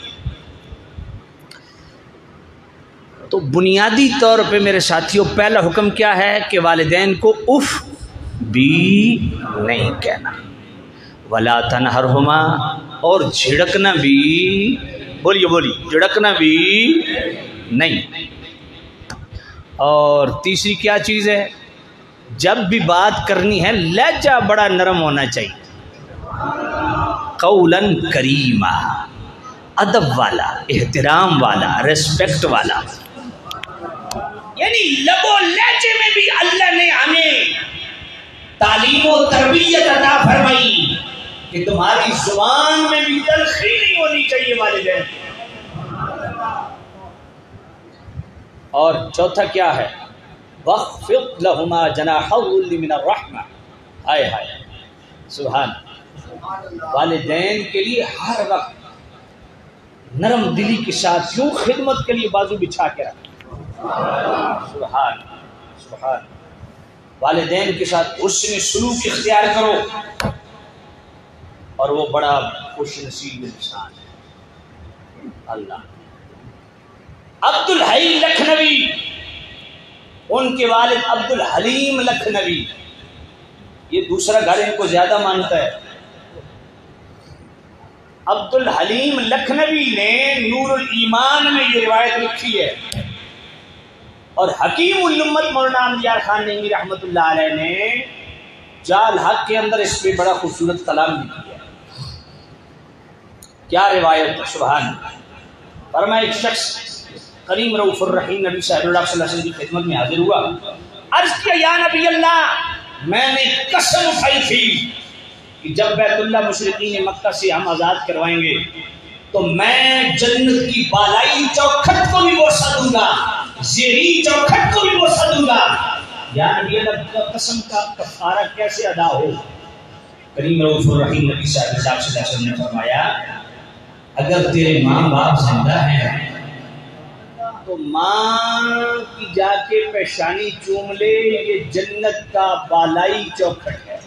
تو بنیادی طور پہ میرے ساتھیوں پہلا حکم کیا ہے کہ والدین کو اف بھی نہیں کہنا. ولا تنہرہما, اور جھڑکنا بھی, بولیے بولیے, جھڑکنا بھی نہیں. اور تیسری کیا چیز ہے, جب بھی بات کرنی ہے لہجہ بڑا نرم ہونا چاہیے. قولاً کریما, ادب والا, احترام والا, ریسپیکٹ والا. یعنی لب و لہجے میں بھی اللہ نے ہمیں تعلیم و تربیت عطا فرمائی کہ تمہاری زبان میں بھی تلخی نہیں ہونی چاہیے والدین. اور چوتھا کیا ہے, وَخْفِضْ لَهُمَا جَنَاحَ الذُّلِّ مِنَ الرَّحْمَةِ. ہائے ہائے سبحان. والدین کے لیے ہر وقت نرم دلی کے ساتھ یوں خدمت کے لیے بازو بچھا کے رکھ. سبحان سبحان. والدین کے ساتھ حسن سلوک اختیار کرو, اور وہ بڑا خوش نصیب انسان ہے. اللہ. عبد الحی لکھنوی, ان کے والد عبد الحلیم لکھنوی, یہ دوسرا گھر ان کو زیادہ مانتا ہے. عبد الحلیم لکھنوی نے نور الایمان میں یہ روایت لکھی ہے, اور حکیم الامت مولانا امیار خان نعیمی رحمۃ اللہ علیہ نے جال حق کے اندر اس پہ بڑا خوبصورت کلام لکھی ہے. کیا روایت, سبحان. فرمایا ایک شخص کریم رؤوف الرحیم نبی صلی اللہ علیہ وسلم کی خدمت میں حاضر ہوا. عرض کیا یا نبی اللہ, میں نے قسم اٹھائی تھی کہ جب بیت اللہ مشرقین مکہ سے ہم آزاد کروائیں گے تو میں جنت کی بالائی چوکھٹ کو بھی بوسہ دوں گا, زیری چوکھٹ کو بھی بوسہ دوں گا. یا نبی اللہ, قسم کا کفارہ کیسے ادا ہو؟ کریم رؤوف الرحیم نبی صلی اللہ علیہ وسلم نے فرمایا, اگر تیرے ماں باپ زندہ ہیں تو ماں کی جا کے پیشانی چوم لے, یہ جنت کا بالائی چوکھٹ ہے.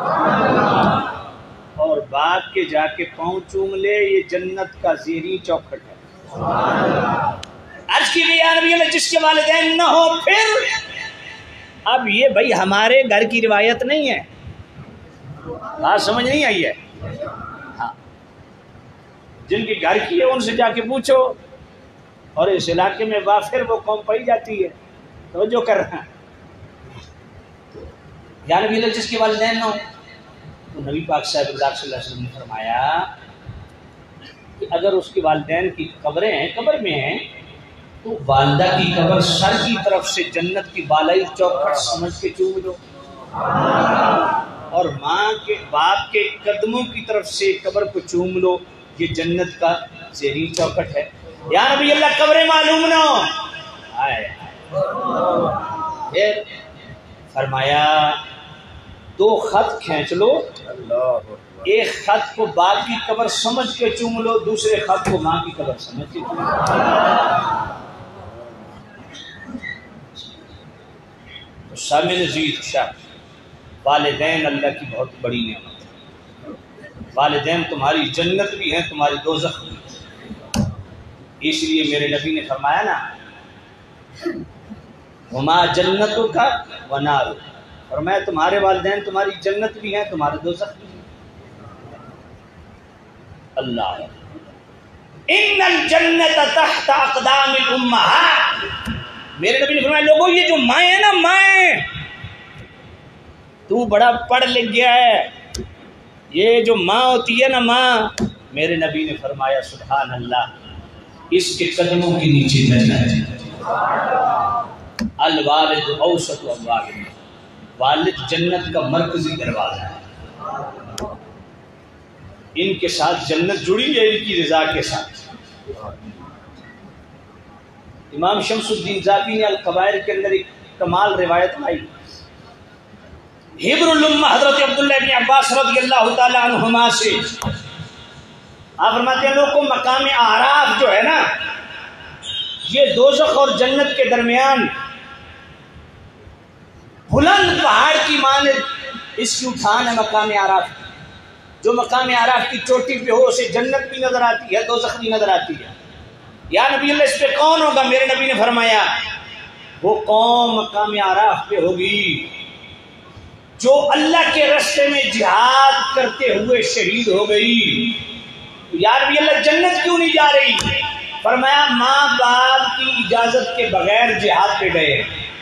اور باپ کے جا کے پاؤں چوم لے, یہ جنت کا زیریں چوکھٹ ہے. آج کی بھی یا نبی اللہ جس کے والدین نہ ہو پھر. اب یہ بھائی ہمارے گھر کی روایت نہیں ہے, بات سمجھ نہیں آئی ہے. ہاں, جن کے گھر کی ہے ان سے جا کے پوچھو, اور اس علاقے میں وافر وہ قوم پائی جاتی ہے. توجہ کر رہا ہے. یا نبی اللہ جس کے والدین نہ ہو, تو نبی پاک صاحب صلی اللہ علیہ وسلم نے فرمایا کہ اگر اس کے والدین کی قبریں ہیں قبر میں ہیں تو والدہ کی قبر سر کی طرف سے جنت کی بالائی چوکھٹ سمجھ کے چوم لو، اور ماں کے باپ کے قدموں کی طرف سے قبر کو چوم لو، یہ جنت کا زیرین چوکھٹ ہے۔ یا نبی اللہ قبریں معلوم نہ ہو، آئے پھر فرمایا دو خط کھینچ لو، ایک خط کو باپ کی قبر سمجھ کے چوم لو، دوسرے خط کو ماں کی قبر سمجھ کے چوم لو۔ تو شامل عزیز شاہ، والدین اللہ کی بہت بڑی نعمت ہے۔ والدین تمہاری جنت بھی ہیں، تمہاری دوزخ بھی ہے۔ اس لیے میرے نبی نے فرمایا نا ہما جنتوں کا ونار، فرمایا تمہارے والدین تمہاری جنت بھی ہیں، تمہارے دوزخ بھی ہیں۔ اللہ ان الجنت تحت اقدام الامہات، میرے نبی نے فرمایا لوگوں یہ جو مائیں ہیں نا، مائیں تو بڑا پڑھ لکھ گیا ہے، یہ جو ماں ہوتی ہے نا ماں، میرے نبی نے فرمایا سبحان اللہ اس کے قدموں کے نیچے جنت ہے۔ الوالد اوسط ابواب، والد جنت کا مرکزی دروازہ ہے، ان کے ساتھ جنت جڑی ہے ان کی رضا کے ساتھ۔ امام شمس الدین ذاتی نے القبائر کے اندر ایک کمال روایت لائی، حبر الامہ حضرت عبداللہ بن عباس رضی اللہ تعالی عنہما سے آپ فرماتے ہیں لوگوں کو مقام اعراف جو ہے نا، یہ دوزخ اور جنت کے درمیان بلند پہاڑ کی مانند اس کی اٹھان ہے مقام اعراف۔ جو مقام اعراف کی چوٹی پہ ہو اسے جنت بھی نظر آتی ہے، دوزخ بھی نظر آتی ہے۔ یا نبی اللہ اس پہ کون ہوگا؟ میرے نبی نے فرمایا وہ قوم مقام اعراف پہ ہوگی جو اللہ کے راستے میں جہاد کرتے ہوئے شہید ہو گئی۔ یا نبی اللہ جنت کیوں نہیں جا رہی؟ فرمایا ماں باپ کی اجازت کے بغیر جہاد پہ گئے۔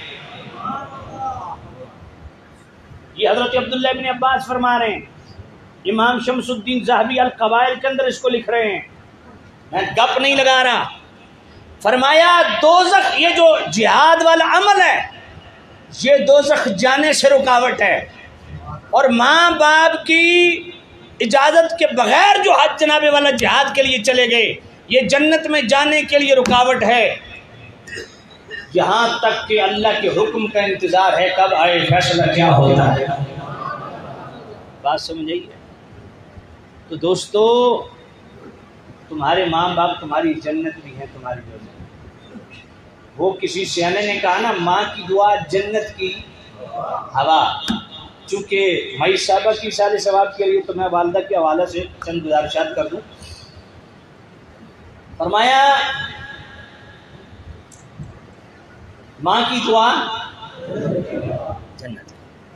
یہ حضرت عبداللہ بن عباس فرما رہے ہیں، امام شمس الدین ذہبی القبائر کے اندر اس کو لکھ رہے ہیں، میں گپ نہیں لگا رہا۔ فرمایا دوزخ یہ جو جہاد والا عمل ہے یہ دوزخ جانے سے رکاوٹ ہے، اور ماں باپ کی اجازت کے بغیر جو حج جناب والا جہاد کے لیے چلے گئے یہ جنت میں جانے کے لیے رکاوٹ ہے، یہاں تک کہ اللہ کے حکم کا انتظار ہے کب آئے فیصلہ کیا ہوتا ہے۔ بات سمجھ آئی؟ تو دوستو تمہارے ماں باپ تمہاری جنت بھی ہیں، تمہاری دوزخ۔ وہ کسی سیانے نے کہا نا ماں کی دعا جنت کی ہوا، چونکہ مئی صاحبہ کی سال ثواب کے لیے تو میں والدہ کے حوالے سے چند گزارشات کر دوں۔ فرمایا ماں کی دعا جنت۔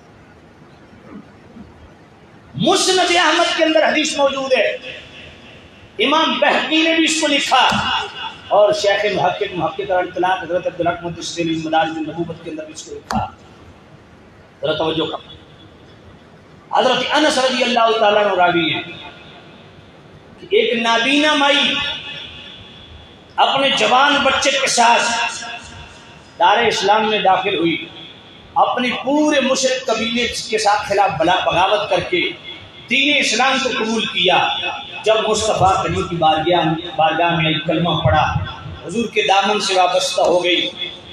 مسند احمد کے اندر حدیث موجود ہے، امام بہقی نے بھی اس کو لکھا، اور شیخ محقق محقق اطلاق حضرت عبدالحق محدث دہلوی مدارج النبوت کے اندر بھی اس کو لکھا۔ ذرا توجہ کرنا، حضرت انس رضی اللہ تعالیٰ عنہ راوی ہیں کہ ایک نابینا مائی اپنے جوان بچے کے ساتھ دار اسلام میں داخل ہوئی، اپنی پورے مشرک قبیلے کے ساتھ خلاف بغاوت کر کے دین اسلام کو قبول کیا۔ جب مصطفیٰ کریم کی بارگاہ بارگاہ میں ایک کلمہ پڑھا، حضور کے دامن سے وابستہ ہو گئی،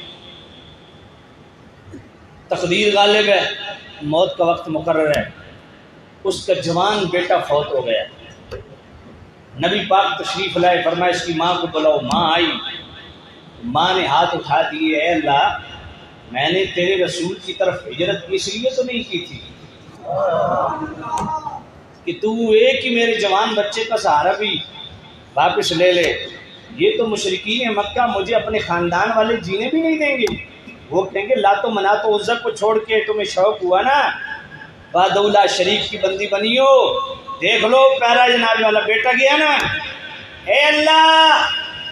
تقدیر غالب ہے، موت کا وقت مقرر ہے، اس کا جوان بیٹا فوت ہو گیا۔ نبی پاک تشریف لائے، فرمایا اس کی ماں کو بلاؤ۔ ماں آئی، ماں نے ہاتھ اٹھا دیے، اے اللہ میں نے تیرے رسول کی طرف ہجرت اس لیے تو نہیں کی تھی کہ تو ایک ہی میرے جوان بچے کا سہارا بھی واپس لے لے، یہ تو مشرکین مکہ مجھے اپنے خاندان والے جینے بھی نہیں دیں گے، وہ کہیں گے لات و منات و عزا کو چھوڑ کے تمہیں شوق ہوا نا وعدہ شریف کی بندی بنی ہو، دیکھ لو پیارا جناب والا بیٹا گیا نا، اے اللہ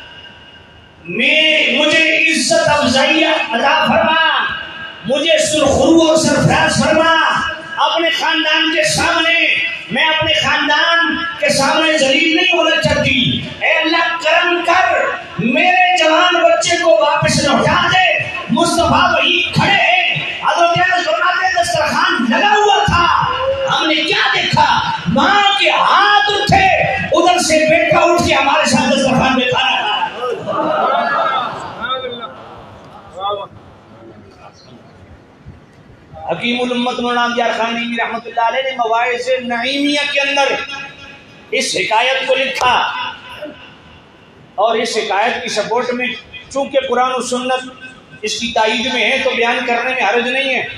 میں مجھے عزت افزائی عطا فرما، مجھے سرخرو اور سرفراز فرما، اپنے خاندان کے سامنے میں اپنے خاندان کے سامنے ذلیل نہیں ہونا چاہتی، اے اللہ کرم کر میرے جوان بچے کو واپس لوٹا دے۔ مصطفیٰ وہی کھڑے ہیں، حضرت انس فرماتے ہیں دسترخوان لگا ہوا تھا، ہم نے کیا دیکھا، ماں کے ہاتھ اٹھے، ادھر سے بیٹا اٹھ کے ہمارے ساتھ دسترخوان میں کھانا کھا۔ حکیم الامت مولانا امجد خان نیمی رحمۃ اللہ علیہ نے مواعظ نعیمیہ کے اندر اس حکایت کو لکھا، اور اس حکایت کی سپورٹ میں چونکہ قرآن و سنت اس کی تائید میں ہے تو بیان کرنے میں حرج نہیں ہے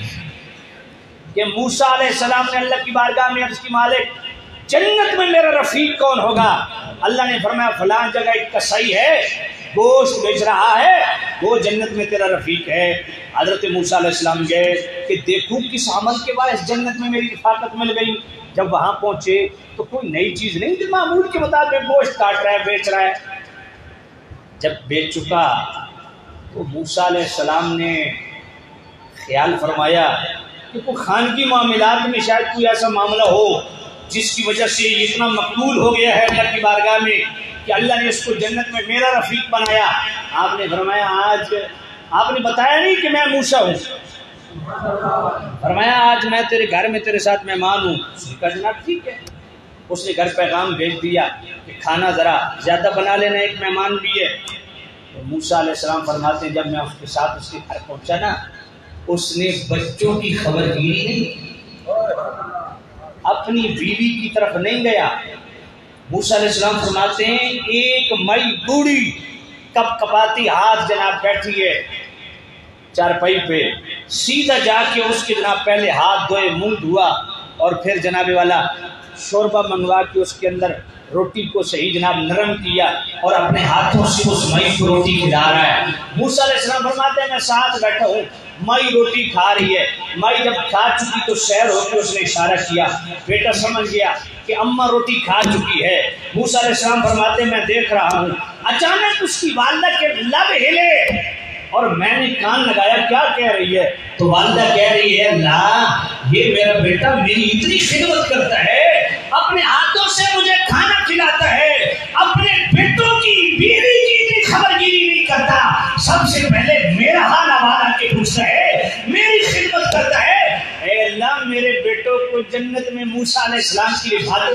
کہ موسیٰ علیہ السلام نے اللہ کی بارگاہ میں عرض کی مالک جنت میں میرا رفیق کون ہوگا؟ اللہ نے فرمایا فلاں جگہ ایک کسائی ہے، گوشت بیچ رہا ہے، وہ جنت میں تیرا رفیق ہے۔ حضرت موسیٰ علیہ السلام گئے کہ دیکھوں کس عمل کے باعث جنت میں میری رفاقت مل گئی۔ جب وہاں پہنچے تو کوئی نئی چیز نہیں تھی، معمول کے مطابق گوشت کاٹ رہا ہے، بیچ رہا ہے۔ جب بیچ چکا تو موسیٰ علیہ السلام نے خیال فرمایا کہ کوئی خانگی معاملات میں شاید کوئی ایسا معاملہ ہو جس کی وجہ سے یہ اتنا مقبول ہو گیا ہے اللہ کی بارگاہ میں کہ اللہ نے اس کو جنت میں میرا رفیق بنایا۔ آپ نے فرمایا آج آپ نے بتایا نہیں کہ میں موسیٰ ہوں، فرمایا آج میں تیرے گھر میں تیرے ساتھ مہمان ہوں۔ اس نے کہا جناب ٹھیک ہے۔ اس نے گھر پیغام بھیج دیا کہ کھانا ذرا زیادہ بنا لینا، ایک مہمان بھی ہے۔ تو موسیٰ علیہ السلام فرماتے ہیں جب میں اس کے ساتھ اس کے گھر پہنچا نا، اس نے بچوں کی خبر گیری نہیں، اپنی بیوی کی طرف نہیں گیا۔ موسیٰ علیہ السلام فرماتے ہیں ایک مئی بوڑھی کپ کپاتی ہاتھ جناب بیٹھی ہے چارپائی پہ، سیدھا جا کے اس کے جناب پہلے ہاتھ دھوئے، منہ دھوا، اور پھر جناب والا شوربہ منگوا کے اس کے اندر روٹی کو صحیح جناب نرم کیا اور اپنے ہاتھوں سے اس مئی کو روٹی کھلا رہا ہے۔ موسیٰ علیہ السلام فرماتے ہیں میں ساتھ بیٹھا ہوں، مئی روٹی کھا رہی ہے۔ مئی جب کھا چکی تو سیر ہو کے اس نے اشارہ کیا، بیٹا سمجھ گیا کہ اماں روٹی کھا چکی ہے۔ موسیٰ علیہ السلام فرماتے ہیں میں دیکھ رہا ہوں، اچانک اس کی والدہ کے لب ہلے اور میں نے کان لگایا کیا کہہ رہی ہے؟ تو والدہ کہہ رہی ہے اللہ یہ میرا بیٹا میری اتنی خدمت کرتا ہے، اپنے ہاتھوں سے مجھے کھانا کھلاتا ہے، اپنے بیٹوں کی بیوی کی اتنی خبر گیری نہیں کرتا، سب سے پہلے میرا حال حوال آ کے پوچھتا ہے، میری خدمت کرتا ہے۔ اے اللہ میرے بیٹوں کو جنت میں موسیٰ علیہ السلام کی حفاظت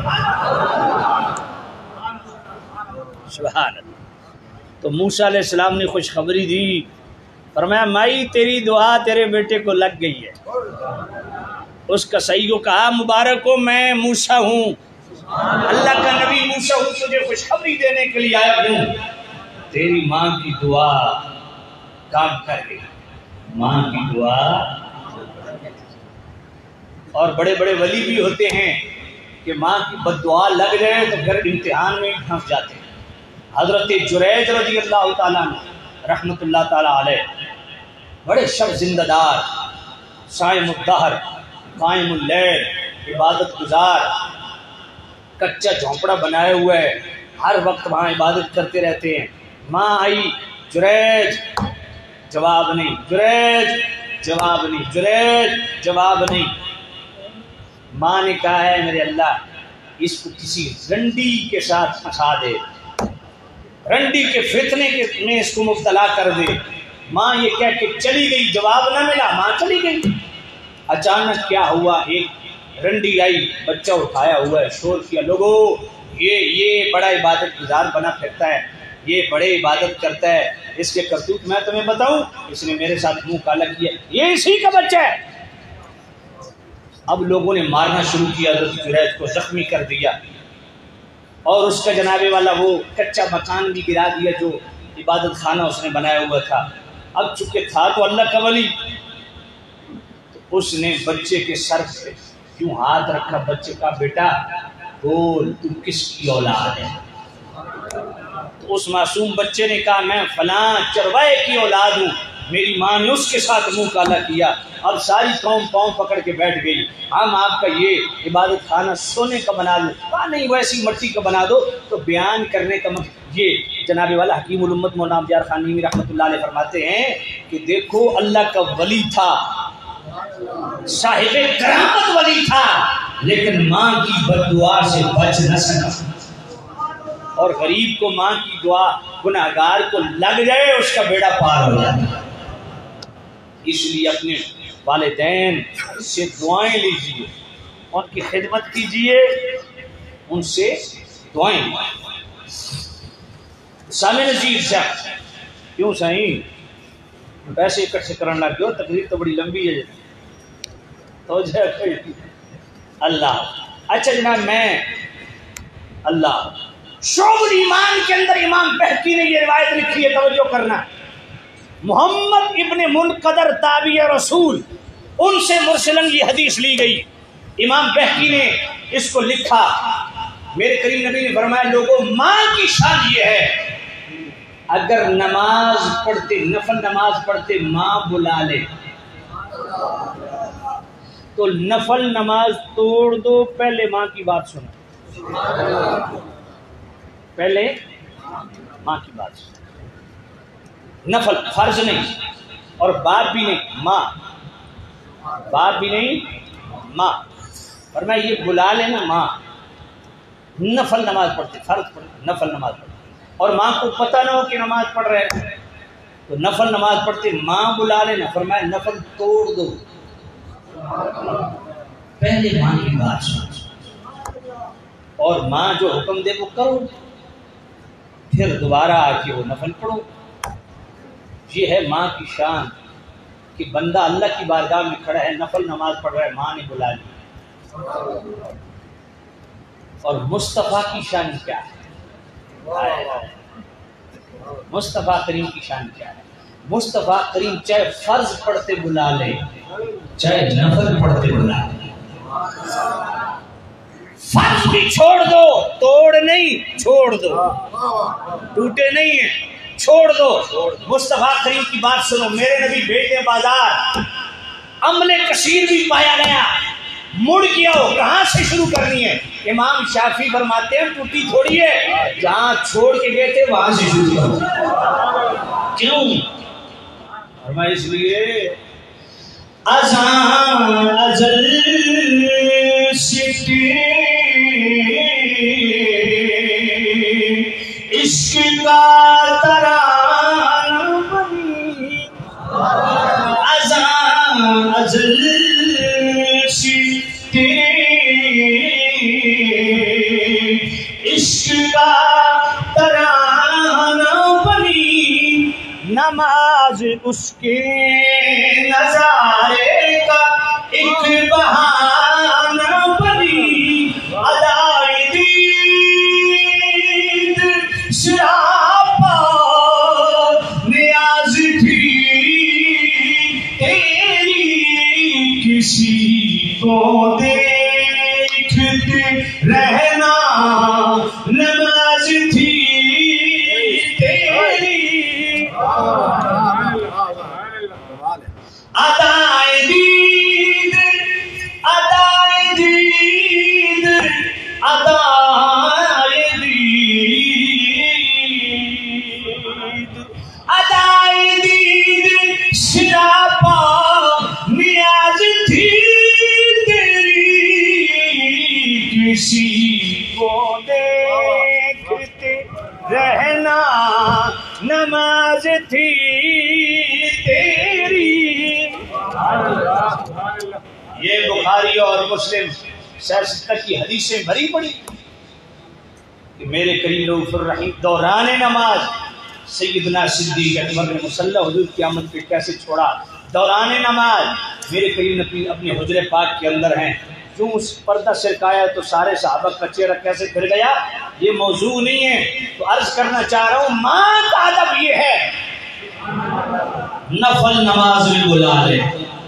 سبحان اللہ۔ تو موسیٰ علیہ السلام نے خوشخبری دی، فرمایا مائی تیری دعا تیرے بیٹے کو لگ گئی ہے۔ اس کسائی کو کہا مبارک ہو میں موسیٰ ہوں، اللہ کا نبی موسیٰ ہوں، تجھے خوشخبری دینے کے لیے آیا ہوں، تیری ماں کی دعا کام کر گئی، ماں کی دعا۔ اور بڑے بڑے ولی بھی ہوتے ہیں کہ ماں کی بد دعا لگ جائے تو پھر امتحان میں پھنس جاتے ہیں۔ حضرت جریج رضی اللہ تعالیٰ رحمۃ اللہ تعالیٰ علیہ بڑے شب زندہ دار، صائم الدہر، قائم اللیل، عبادت گزار، کچا جھونپڑا بنائے ہوئے ہے، ہر وقت وہاں عبادت کرتے رہتے ہیں۔ ماں آئی جریج جواب نہیں، جریج جواب نہیں، جریج جواب نہیں۔ ماں نے کہا ہے میرے اللہ اس کو کسی رنڈی کے ساتھ پھنسا دے، رنڈی کے فتنے کے میں اس کو مبتلا کر دے۔ ماں یہ کہہ کے چلی گئی، جواب نہ ملا، ماں چلی گئی۔ اچانک کیا ہوا، ایک رنڈی آئی، بچہ اٹھایا ہوا ہے، شور کیا لوگو یہ یہ بڑا عبادت گزار بنا پھرتا ہے، یہ بڑے عبادت کرتا ہے، اس کے کرتوت میں تمہیں بتاؤں، اس نے میرے ساتھ منہ کالا کیا، یہ اسی کا بچہ ہے۔ اب لوگوں نے مارنا شروع کیا، حضرت جریج کو زخمی کر دیا، اور اس کا جناب والا وہ کچا مکان بھی گرا دیا جو عبادت خانہ اس نے بنایا ہوا تھا۔ اب چونکہ تھا تو اللہ کا ولی، تو اس نے بچے کے سر پہ کیوں ہاتھ رکھا، بچے کا بیٹا بول تو کس کی اولاد ہے؟ تو اس معصوم بچے نے کہا میں فلاں چروائے کی اولاد ہوں، میری ماں نے اس کے ساتھ منہ کالا کیا۔ اب ساری قوم پاؤں پکڑ کے بیٹھ گئی، ہم آپ کا یہ عبادت خانہ سونے کا بنا دو، کہا نہیں ویسی مٹی کا بنا دو۔ تو بیان کرنے کا مطلب یہ جناب والا حکیم الامت مولانا امجد خان نیمی رحمۃ اللہ علیہ فرماتے ہیں کہ دیکھو اللہ کا ولی تھا، صاحب کرامت ولی تھا، لیکن ماں کی بد دعا سے بچ نہ سکا، اور غریب کو ماں کی دعا گناہگار کو لگ جائے اس کا بیڑا پار ہو جائے۔ اس لیے اپنے والدین سے دعائیں لیجیے، ان کی خدمت کیجیے، ان سے دعائیں۔ سامع نذیر صاحب کیوں سائیں پیسے اکٹھے کرنے لگ گئے، تقریر تو بڑی لمبی ہے تو اللہ۔ اچھا جناب، میں اللہ شعب ایمان کے اندر امام بہقی نے یہ روایت لکھی ہے، توجہ کرنا۔ محمد ابن منقدر تابعی رسول، ان سے مرسلن یہ حدیث لی گئی، امام بہقی نے اس کو لکھا۔ میرے کریم نبی نے فرمایا لوگوں ماں کی شان یہ ہے اگر نماز پڑھتے نفل نماز پڑھتے ماں بلا لے تو نفل نماز توڑ دو، پہلے ماں کی بات سنو، پہلے ماں کی بات سنو، نفل فرض نہیں اور باپ بھی نہیں، ماں باپ بھی نہیں ماں، فرمایا یہ بلا لینا ماں، نفل نماز پڑھتے فرض پڑھتے نفل نماز پڑھتے، اور ماں کو پتہ نہ ہو کہ نماز پڑھ رہے ہیں تو نفل نماز پڑھتے ماں بلا لینا، فرمایا نفل توڑ دو، پہلے ماں کی بات سنو اور ماں جو حکم دے وہ کرو، پھر دوبارہ آ کے وہ نفل پڑھو۔ یہ ہے ماں کی شان کہ بندہ اللہ کی بارگاہ میں کھڑا ہے، نفل نماز پڑھ رہا ہے، ماں نے بلا لی۔ اور مصطفیٰ کی شان کیا ہے؟ مصطفیٰ کریم کی شان کیا ہے؟ مصطفیٰ کریم چاہے فرض پڑھتے بلا لے چاہے نفل پڑھتے بلا لے، فرض بھی چھوڑ دو، توڑ نہیں چھوڑ دو، ٹوٹے نہیں ہیں، چھوڑ دو۔ مصطفیٰ کریم کی بات سنو، میرے نبی بھیجے بازار، عمل کثیر بھی پایا گیا، مڑ گیا ہو، کہاں سے شروع کرنی ہے؟ امام شافعی فرماتے ہیں ٹوٹی تھوڑی ہے، جہاں چھوڑ کے گئے تھے وہاں سے شروع کرو۔ کیوں؟ فرمایا اس لیے ازاں ازل سٹی عشق کا ترانہ بنی، ازاں ازل سٹی عشق کا ترانہ بنی، نماز اس کے نظارے کا ایک بہانہ بنی، ادائے دید سراپا نیاز تھی تیری، کسی کو دیکھتے رہنا نماز تھی تیری، ادائے دید ادائے دید ادائے دید ادائے دید سراپا نیاز تھی تیری، کسی کو دیکھتے رہنا نماز تھی تیری۔ یہ بخاری اور مسلم سیاست کی حدیثیں بھری پڑی کہ میرے کریم رؤوف الرحیم دوران نماز سیدنا صدیق اکبر نے مصلی حضور کی آمد پہ کیسے چھوڑا، دوران نماز میرے کریم نبی اپنے حجرے پاک کے اندر ہیں، کیوں اس پردہ سرکایا تو سارے صحابہ کا چہرہ کیسے پھر گیا، یہ موضوع نہیں ہے۔ تو عرض کرنا چاہ رہا ہوں ماں کا ادب یہ ہے نفل نماز میں بلا لے،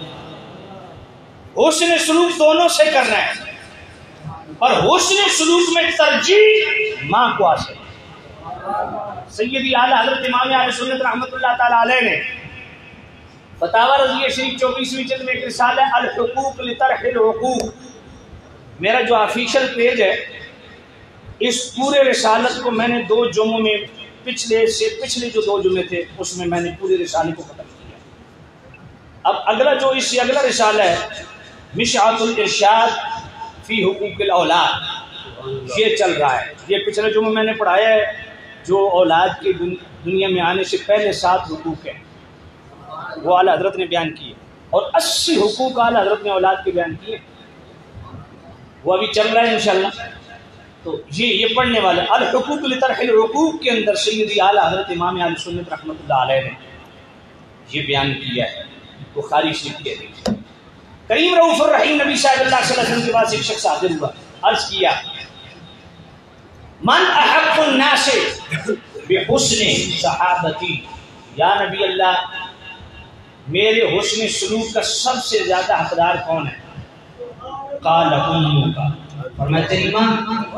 حسن سلوک دونوں سے کرنا ہے، اور حسن سلوک میں ترجیح ماں کو حاصل۔ سیدی اعلیٰ حضرت امام اہل سنت رحمۃ اللہ تعالی علیہ نے فتاوی رضویہ شریف چوبیسویں جلد میں ایک رسالہ ہے الحقوق لطرح الحقوق، میرا جو آفیشل پیج ہے اس پورے رسالت کو میں نے دو جمعوں میں پچھلے سے پچھلے جو دو جمعے تھے اس میں میں نے پورے رسالے کو ختم کیا۔ اب اگلا جو اس سے اگلا رسالہ ہے مشعۃ الارشاد فی حقوق الاولاد، یہ چل رہا ہے۔ یہ پچھلے جمعہ میں نے پڑھایا ہے، جو اولاد کی دنیا میں آنے سے پہلے سات حقوق ہیں وہ اعلیٰ حضرت نے بیان کیے، اور اسی حقوق اعلیٰ حضرت نے اولاد کے بیان کیے، وہ ابھی چل رہا ہے انشاءاللہ۔ تو یہ یہ پڑھنے والے الحقوق لطرح الحقوق کے اندر سیدی اعلیٰ حضرت امام اہل سنت رحمۃ اللہ علیہ نے یہ بیان کیا ہے، بخاری شریف کے حدیث۔ کریم رؤوف الرحیم نبی صلی اللہ علیہ وسلم کے پاس ایک شخص حاضر ہوا، عرض کیا من احق الناس بحسن صحابتی، یا نبی اللہ میرے حسن سلوک کا سب سے زیادہ حقدار کون ہے؟ قال امک، فرمایا تیری ماں۔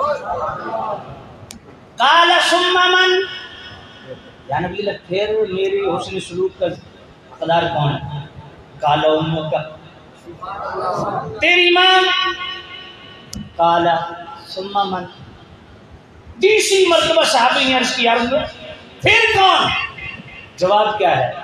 قال ثم من، یا نبی اللہ پھر میرے حسن سلوک کا حقدار کون ہے؟ قال امک، تیری ماں۔ قال ثم من، تیسری مرتبہ صحابی نے عرض کیا پھر کون؟ جواب کیا ہے؟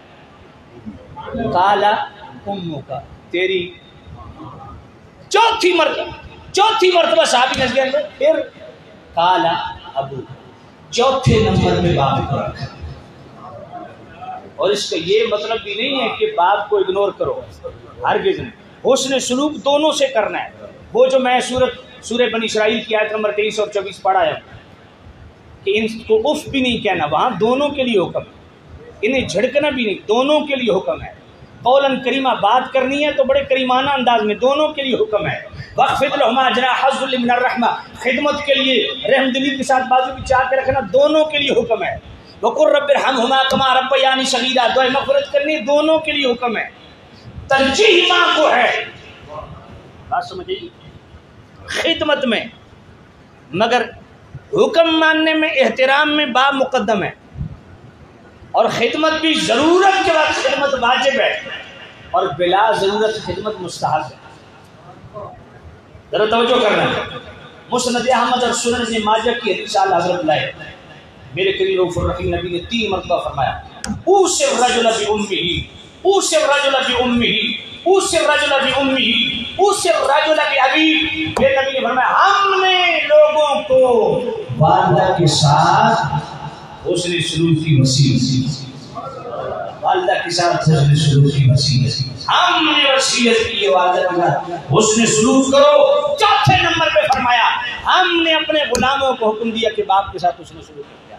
قال امک، تیری۔ چوتھی مرتبہ چوتھی مرتبہ صحابی نے عرض کیا پھر قال ابو، چوتھے نمبر پہ باپ کو رکھا۔ اور اس کا یہ مطلب بھی نہیں ہے کہ باپ کو اگنور کرو، ہرگز نہیں، حسن سلوک دونوں سے کرنا ہے۔ وہ جو میں سورت سورہ بنی اسرائیل کی آیت نمبر تیئیس اور چوبیس پڑھا ہے کہ ان کو اف بھی نہیں کہنا، وہاں دونوں کے لیے حکم ہے، انہیں جھڑکنا بھی نہیں، دونوں کے لیے حکم ہے۔ قولاً کریمہ بات کرنی ہے تو بڑے کریمانہ انداز میں، دونوں کے لیے حکم ہے۔ وَاخْفِضْ لَهُمَا جَنَاحَ الذُّلِّ مِنَ الرَّحْمَةِ، خدمت کے لیے رحم دلی کے ساتھ بازو کی چاہ کے رکھنا دونوں کے لیے حکم ہے۔ وَقُلْ رَبِّ ارْحَمْهُمَا كَمَا رَبَّيَانِي صَغِيرًا، دعائے مغفرت کرنی دونوں کے لیے حکم ہے۔ ترجیح ماں کو ہے، بات سمجھیے خدمت میں، مگر حکم ماننے میں احترام میں باپ مقدم ہے، اور خدمت بھی ضرورت کے بعد خدمت واجب ہے، اور بلا ضرورت خدمت مستحب ہے۔ ذرا توجہ کرنا ہے، مسند احمد اور سنن ابن ماجہ کی حدیث اعلیٰ حضرت لائے، میرے کریم رؤوف الرحیم نبی نے تین مرتبہ فرمایا اوصی الرجل بامہ، اوصی الرجل بامہ، اوصی الرجل بامہ، اوصی الرجل بابیہ۔ میرے نبی نے فرمایا ہم نے لوگوں کو والدہ کے ساتھ حسن سلوک کی وصیت، والدہ کے ساتھ حسن سلوک کی وصیت، ہم نے وصیت کی ہے والدہ کے ساتھ حسن سلوک کرو۔ چوتھے نمبر پہ فرمایا ہم نے اپنے غلاموں کو حکم دیا کہ باپ کے ساتھ حسن سلوک کیا۔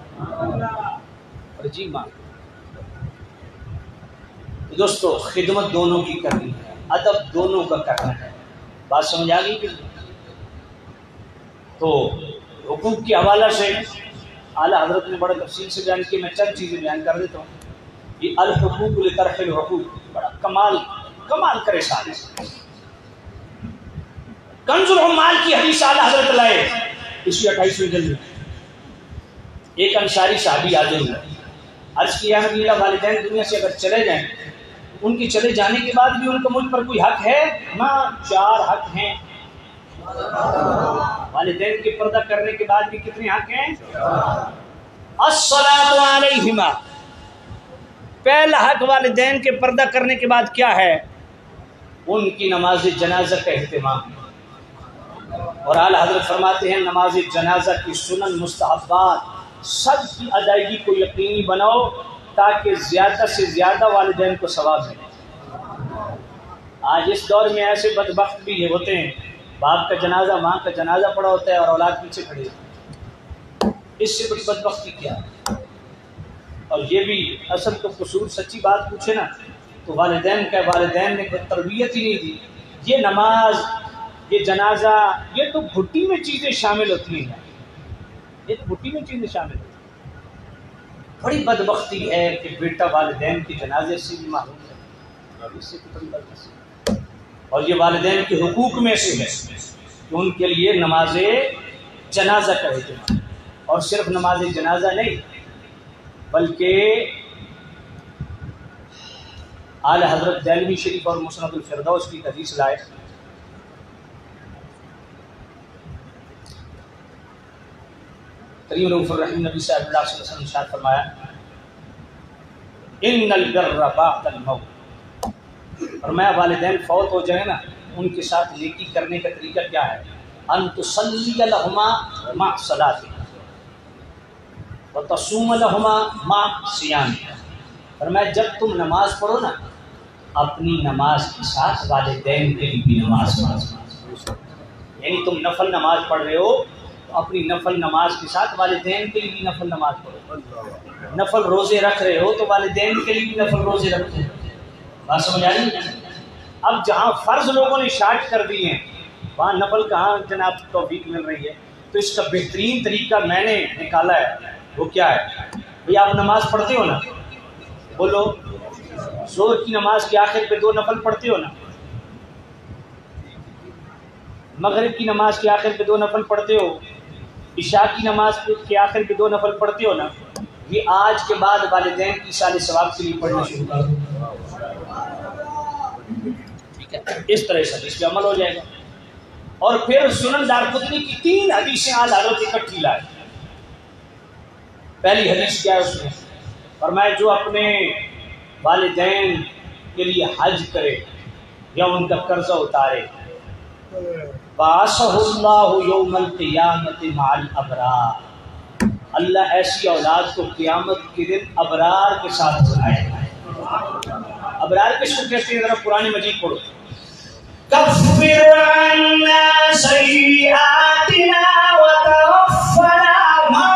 جی ماں دوستو، خدمت دونوں کی کرنی ہے، ادب دونوں کا کرنا ہے، بات سمجھ آ گئی کہ؟ تو حقوق کے حوالہ سے اعلیٰ حضرت نے بڑا تفصیل سے بیان کیا، میں چند چیزیں بیان کر دیتا ہوں۔ یہ الحقوق لطرح الحقوق بڑا کمال کمال کرے سارے۔ کنز العمال کی حدیث اعلیٰ حضرت لائے، اس کی اٹھائیسویں جلد میں ایک انصاری صحابی حاضر ہوا، عرض کیا نبی اللہ والدین دنیا سے اگر چلے جائیں، ان کے چلے جانے کے بعد بھی ان کا مجھ پر کوئی حق ہے؟ ہاں، چار حق ہیں۔ والدین کے پردہ کرنے کے بعد بھی کتنے حق ہیں؟ الصلاۃ علیہما، پہلا حق والدین کے پردہ کرنے کے بعد کیا ہے؟ ان کی نماز جنازہ کا اہتمام۔ اور اعلیٰ حضرت فرماتے ہیں نماز جنازہ کی سنن مستحبات سب کی ادائیگی کو یقینی بناؤ تاکہ زیادہ سے زیادہ والدین کو ثواب ملے۔ آج اس دور میں ایسے بدبخت بھی ہوتے ہیں، باپ کا جنازہ ماں کا جنازہ پڑا ہوتا ہے اور اولاد پیچھے کھڑی ہوتی ہے، اس سے بڑی بدبختی کیا ہے؟ اور یہ بھی اصل تو قصور سچی بات پوچھے نا تو والدین کا، والدین نے کوئی تربیت ہی نہیں دی۔ یہ نماز، یہ جنازہ، یہ تو گھٹی میں چیزیں شامل ہوتی ہیں، یہ تو گھٹی میں چیزیں شامل ہوتی ہیں۔ بڑی بدبختی ہے کہ بیٹا والدین کے جنازے سے بھی محروم ہے، اس سے کتنی بدبختی۔ اور یہ والدین کے حقوق میں سے ہے کہ ان کے لیے نماز جنازہ کا اہتمام، اور صرف نماز جنازہ نہیں بلکہ اعلیٰ حضرت دہلوی شریف اور مسند الفردوس کی حدیث لائے، کریم رؤوف الرحیم نبی صلی اللہ علیہ وسلم نے ارشاد فرمایا ان البر بعد الموت، فرمایا والدین فوت ہو جائیں نا ان کے ساتھ نیکی کرنے کا طریقہ کیا ہے؟ ان تصلی لہما مع صلاتک وتصوم لہما مع صیامک۔ فرمایا جب تم نماز پڑھو نا اپنی نماز کے ساتھ والدین کے لیے بھی نماز پڑھو، یعنی تم نفل نماز پڑھ رہے ہو تو اپنی نفل نماز کے ساتھ والدین کے لیے بھی نفل نماز پڑھو، نفل روزے رکھ رہے ہو تو والدین کے لیے بھی نفل روزے رکھو۔ بات سمجھ آ رہی ہے؟ اب جہاں فرض لوگوں نے شارٹ کر دی ہیں وہاں نفل کہاں جناب توفیق مل رہی ہے؟ تو اس کا بہترین طریقہ میں نے نکالا ہے، وہ کیا ہے؟ بھئی آپ نماز پڑھتے ہو نا، بولو ظہر کی نماز کے آخر پہ دو نفل پڑھتے ہو نا، مغرب کی نماز کے آخر پہ دو نفل پڑھتے ہو، عشاء کی نماز کے آخر پہ دو نفل پڑھتے ہو نا، یہ آج کے بعد والدین کی سال ثواب کے لیے پڑھنا شروع کرو، ٹھیک ہے؟ اس طرح سے اس پہ عمل ہو جائے گا۔ اور پھر سنن دارقطنی کی تین حدیثیں آج حضرت اکٹھی لائے۔ پہلی حدیث کیا ہے؟ اس میں فرمایا جو اپنے والدین کے لیے حج کرے یا ان کا قرضہ اتارے بَعَثَهُ اللَّهُ يَوْمَ الْقِيَامَةِ مَعَ الْأَبْرَارِ، اللہ ایسی اولاد کو قیامت کے دن ابرار کے ساتھ بلائے گا۔ ابرار کس کو کہتے ہیں؟ ذرا قرآن مجید پڑھو۔ كفر عنا سيئاتنا وتوفنا مع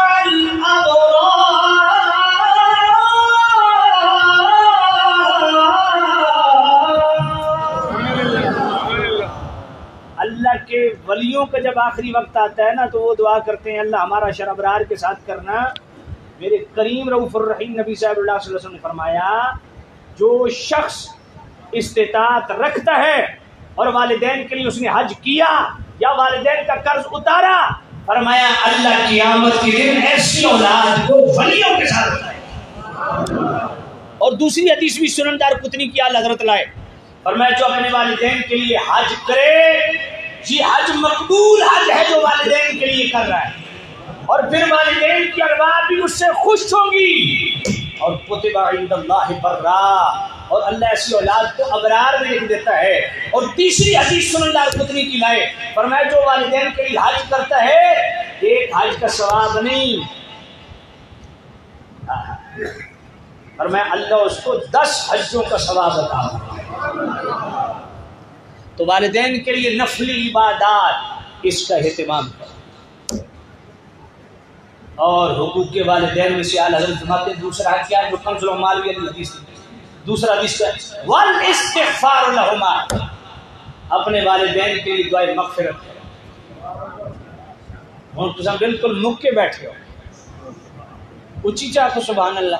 اللہ کے ولیوں کا جب آخری وقت آتا ہے نا تو وہ دعا کرتے ہیں اللہ ہمارا شر ابرار کے ساتھ کرنا۔ میرے کریم رؤوف الرحیم نبی صاحب اللہ صلی اللہ علیہ وسلم نے فرمایا جو شخص استطاعت رکھتا ہے اور والدین کے لیے اس نے حج کیا یا والدین کا قرض اتارا، فرمایا اللہ قیامت کے دن ایسی اولاد کو ولیوں کے ساتھ لائے۔ اور دوسری حدیث بھی سنن دارقطنی کی اعلی حضرت لائے، فرمایا جو اپنے والدین کے لیے حج کرے، یہ حج مقبول حج ہے جو والدین کے لیے کر رہا ہے، اور پھر والدین کی ارواح بھی اس سے خوش ہوں گی، اور کتب عند اللہ برا، اور اللہ ایسی اولاد کو ابرار میں لکھ دیتا ہے۔ اور تیسری حدیث سنن دارقطنی کی لائے، فرمایا جو والدین کے لیے حج کرتا ہے ایک حج کا ثواب نہیں، فرمایا اللہ اس کو دس حجوں کا ثواب عطا کرے۔ تو والدین کے لیے نفلی عبادات اس کا اہتمام کرو۔ اور حقوق کے والدین میں سے اعلیٰ حضرت فرماتے ہیں دوسرا حق کیا ہے جو کنز العمال بھی حدیث ہے، دوسرا حدیث ہے والاستغفار لہما، اپنے والدین کے لیے دعائے مغفرت کرو۔ ہوں تم بالکل مک کے بیٹھے ہو، اچھی چاہتے سبحان اللہ،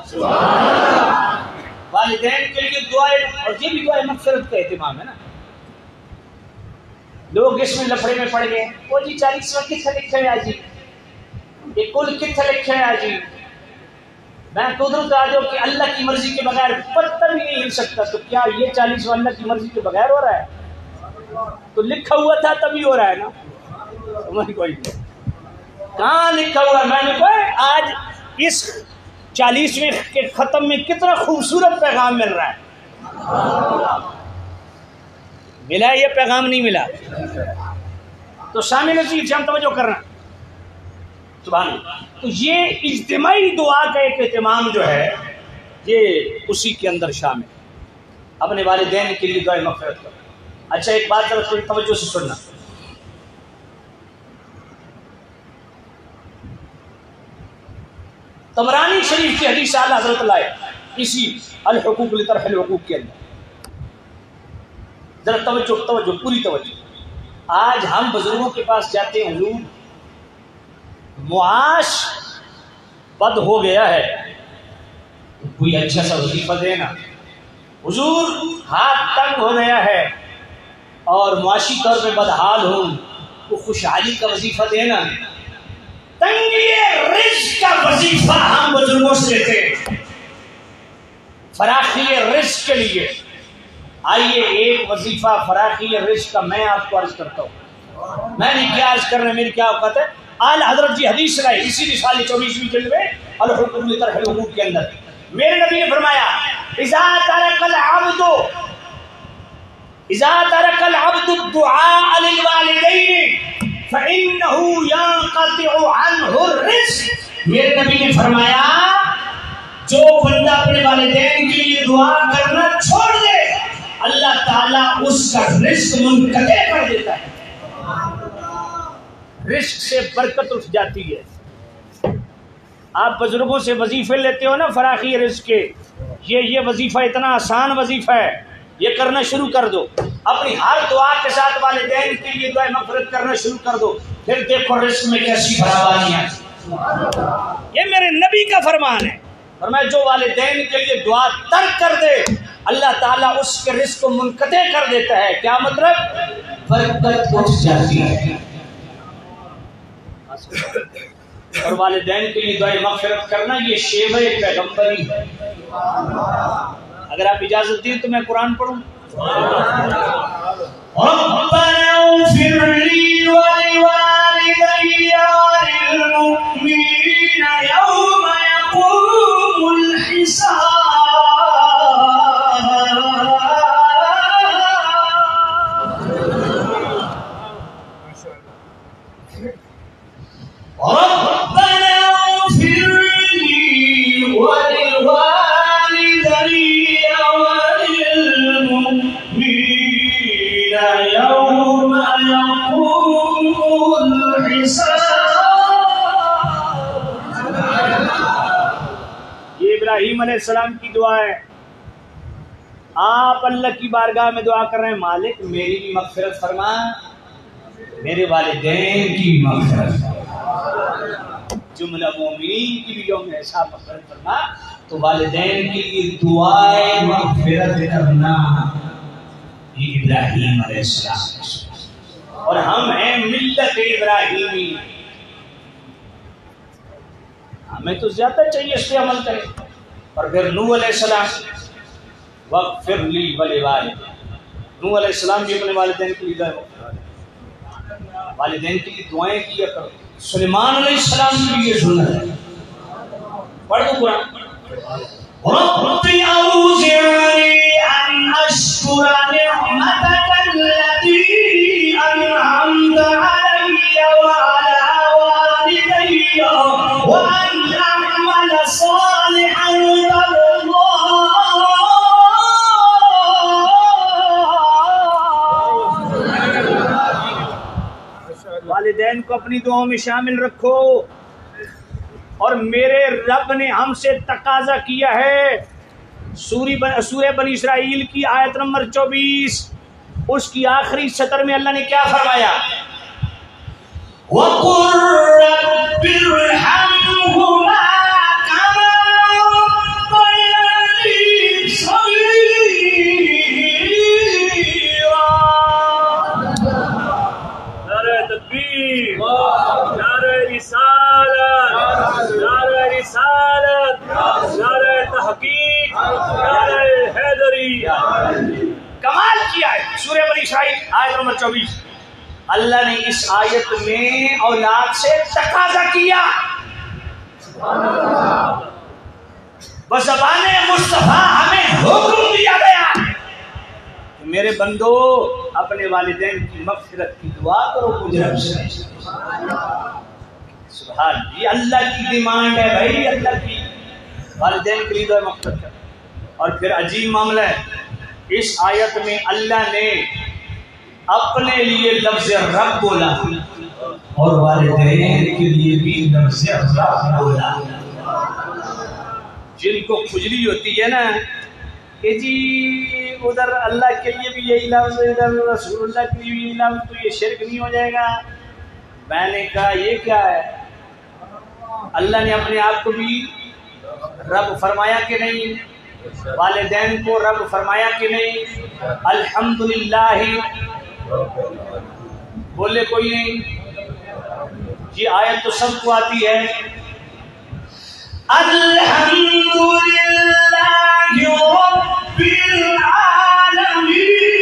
والدین کے لیے دعائے، اور یہ بھی دعائے مغفرت کا اہتمام ہے نا۔ لوگ اس میں لفڑے میں پڑ گئے، وہ جی چالیسواں کتنے لکھے ہیں آجی، یہ کل کتنے لکھے ہیں آجی، میں قدرت آ جاؤ کہ اللہ کی مرضی کے بغیر پتہ بھی نہیں ہل سکتا، تو کیا یہ چالیسواں اللہ کی مرضی کے بغیر ہو رہا ہے؟ تو لکھا ہوا تھا تبھی ہو رہا ہے نا، سمجھ کوئی نہیں کہاں لکھا ہوا ہے؟ میں نے کہا آج اس چالیسویں کے ختم میں کتنا خوبصورت پیغام مل رہا ہے، ملا یہ پیغام نہیں ملا؟ تو شامل چیز سے ہم توجہ کرنا سبحان اللہ۔ تو یہ اجتماعی دعا کا ایک اہتمام جو ہے یہ اسی کے اندر شامل، اپنے والدین کے لیے دعائے مغفرت کرو۔ اچھا ایک بات ذرا تھوڑی توجہ سے سننا، طبرانی شریف کی حدیث اعلیٰ حضرت لائے اسی الحقوق لطرح الحقوق کے اندر، ذرا توجہ توجہ پوری توجہ۔ آج ہم بزرگوں کے پاس جاتے ہیں، حضور معاش بد ہو گیا ہے، کوئی اچھا سا وظیفہ دینا، حضور ہاتھ تنگ ہو گیا ہے اور معاشی طور پہ بدحال ہوں، وہ خوشحالی کا وظیفہ دینا، تنگی رزق کا وظیفہ ہم بزرگوں سے لیتے ہیں فراخی رزق کے لیے۔ آئیے ایک وظیفہ فراخی رزق کا میں آپ کو عرض کرتا ہوں، میں نے کیا عرض کرنا ہے، میری کیا اوقات ہے۔ اعلیٰ حضرت جی حدیث لائے اسی رسالے چوبیسویں جلد میں الحقوق لطرح الحقوق کے اندر، میرے نبی نے فرمایا اذا ترک العبد اذا ترك العبد الدعاء للوالدین فإنه ينقطع عنه الرزق، میرے نبی نے فرمایا جو بندہ اپنے والدین کے لیے دعا کرنا چھوڑ دے اللہ تعالیٰ اس کا رزق منقطع کر دیتا ہے، رزق سے برکت اٹھ جاتی ہے۔ آپ بزرگوں سے وظیفے لیتے ہو نا فراخی رزق کے، یہ یہ وظیفہ اتنا آسان وظیفہ ہے، یہ کرنا شروع کر دو، اپنی ہر دعا کے ساتھ والدین کے لیے دعائیں مغفرت کرنا شروع کر دو، پھر دیکھو رزق میں کیسی فراوانی ہے۔ یہ میرے نبی کا فرمان ہے، فرمایا جو والدین کے لیے دعا ترک کر دے اللہ تعالیٰ اس کے رزق کو منقطع کر دیتا ہے۔ کیا مطلب؟ برکت اٹھ جاتی ہے۔ اور والدین کے لیے دعائیں مغفرت کرنا یہ شیوہ پیغمبری ہے۔ اگر آپ اجازت دیں تو میں قرآن پڑھوں۔ ربنا اغفر لي ولوالدي وللمؤمنين يوم يقوم الحساب ربنا اغفر لي ولوالدي وللمؤمنين يوم يقوم الحساب۔ یہ ابراہیم علیہ السلام کی دعا ہے، آپ اللہ کی بارگاہ میں دعا کر رہے ہیں مالک میری بھی مغفرت فرما، میرے والدین کی بھی مغفرت فرما، جملہ مومنین کی بھی یوم حساب مغفرت فرما۔ تو والدین کے لیے دعائیں مغفرت کرنا یہ ابراہیم علیہ السلام، اور ہم ہیں ملت ابراہیمی، ہمیں تو زیادہ چاہیے اس پہ عمل کریں۔ اور پھر نوح علیہ السلام وَاغْفِرْ لِي وَلِوَالِدَيَّ، نوح علیہ السلام بھی اپنے والدین کے لیے دعائیں والدین کے لیے دعائیں کیا کرو۔ سلیمان علیہ السلام کی بھی یہ سنت ہے، پڑھ دو قرآن۔ رب أوزعني أن أشكر نعمتك التي أنعمت علي وعلى والدي وأن أعمل صالحا ترضاه۔ والدین کو اپنی دعاؤں میں شامل رکھو۔ اور میرے رب نے ہم سے تقاضا کیا ہے، سورہ بنی اسرائیل کی آیت نمبر چوبیس اس کی آخری سطر میں اللہ نے کیا فرمایا؟ وَقُلْ رَبِّ ارْحَمْهُمَا كَمَا رَبَّيَانِي صَغِيرًا۔ نعرہ تکبیر، نعرہ رسالت، نعرہ رسالت، نعرہ تحقیق، نعرہ حیدری۔ کمال کیا ہے سورہ بنی اسرائیل آیت نمبر چوبیس، اللہ نے اس آیت میں اولاد سے تقاضا کیا، بزبان مصطفیٰ ہمیں حکم دیا گیا کہ میرے بندو اپنے والدین کی مغفرت کی دعا کرو مجھے رب سے۔ سبحان، یہ اللہ کی ڈیمانڈ ہے بھائی، اللہ کی والدین کے لیے دعا مغفرت کر۔ اور پھر عجیب معاملہ ہے، اس آیت میں اللہ نے اپنے لیے لفظ رب بولا اور والدین کے لیے بھی لفظ رب بولا۔ جن کو کھجلی ہوتی ہے نا کہ جی ادھر اللہ کے لیے بھی یہی لفظ، ادھر رسول اللہ کے لیے بھی یہی لفظ، تو یہ شرک نہیں ہو جائے گا؟ میں نے کہا یہ کیا ہے؟ اللہ نے اپنے آپ کو بھی رب فرمایا کہ نہیں؟ والدین کو رب فرمایا کہ نہیں؟ الحمدللہ بولے کوئی نہیں؟ یہ آیت تو سب کو آتی ہے، الحمدللہ رب العالمین۔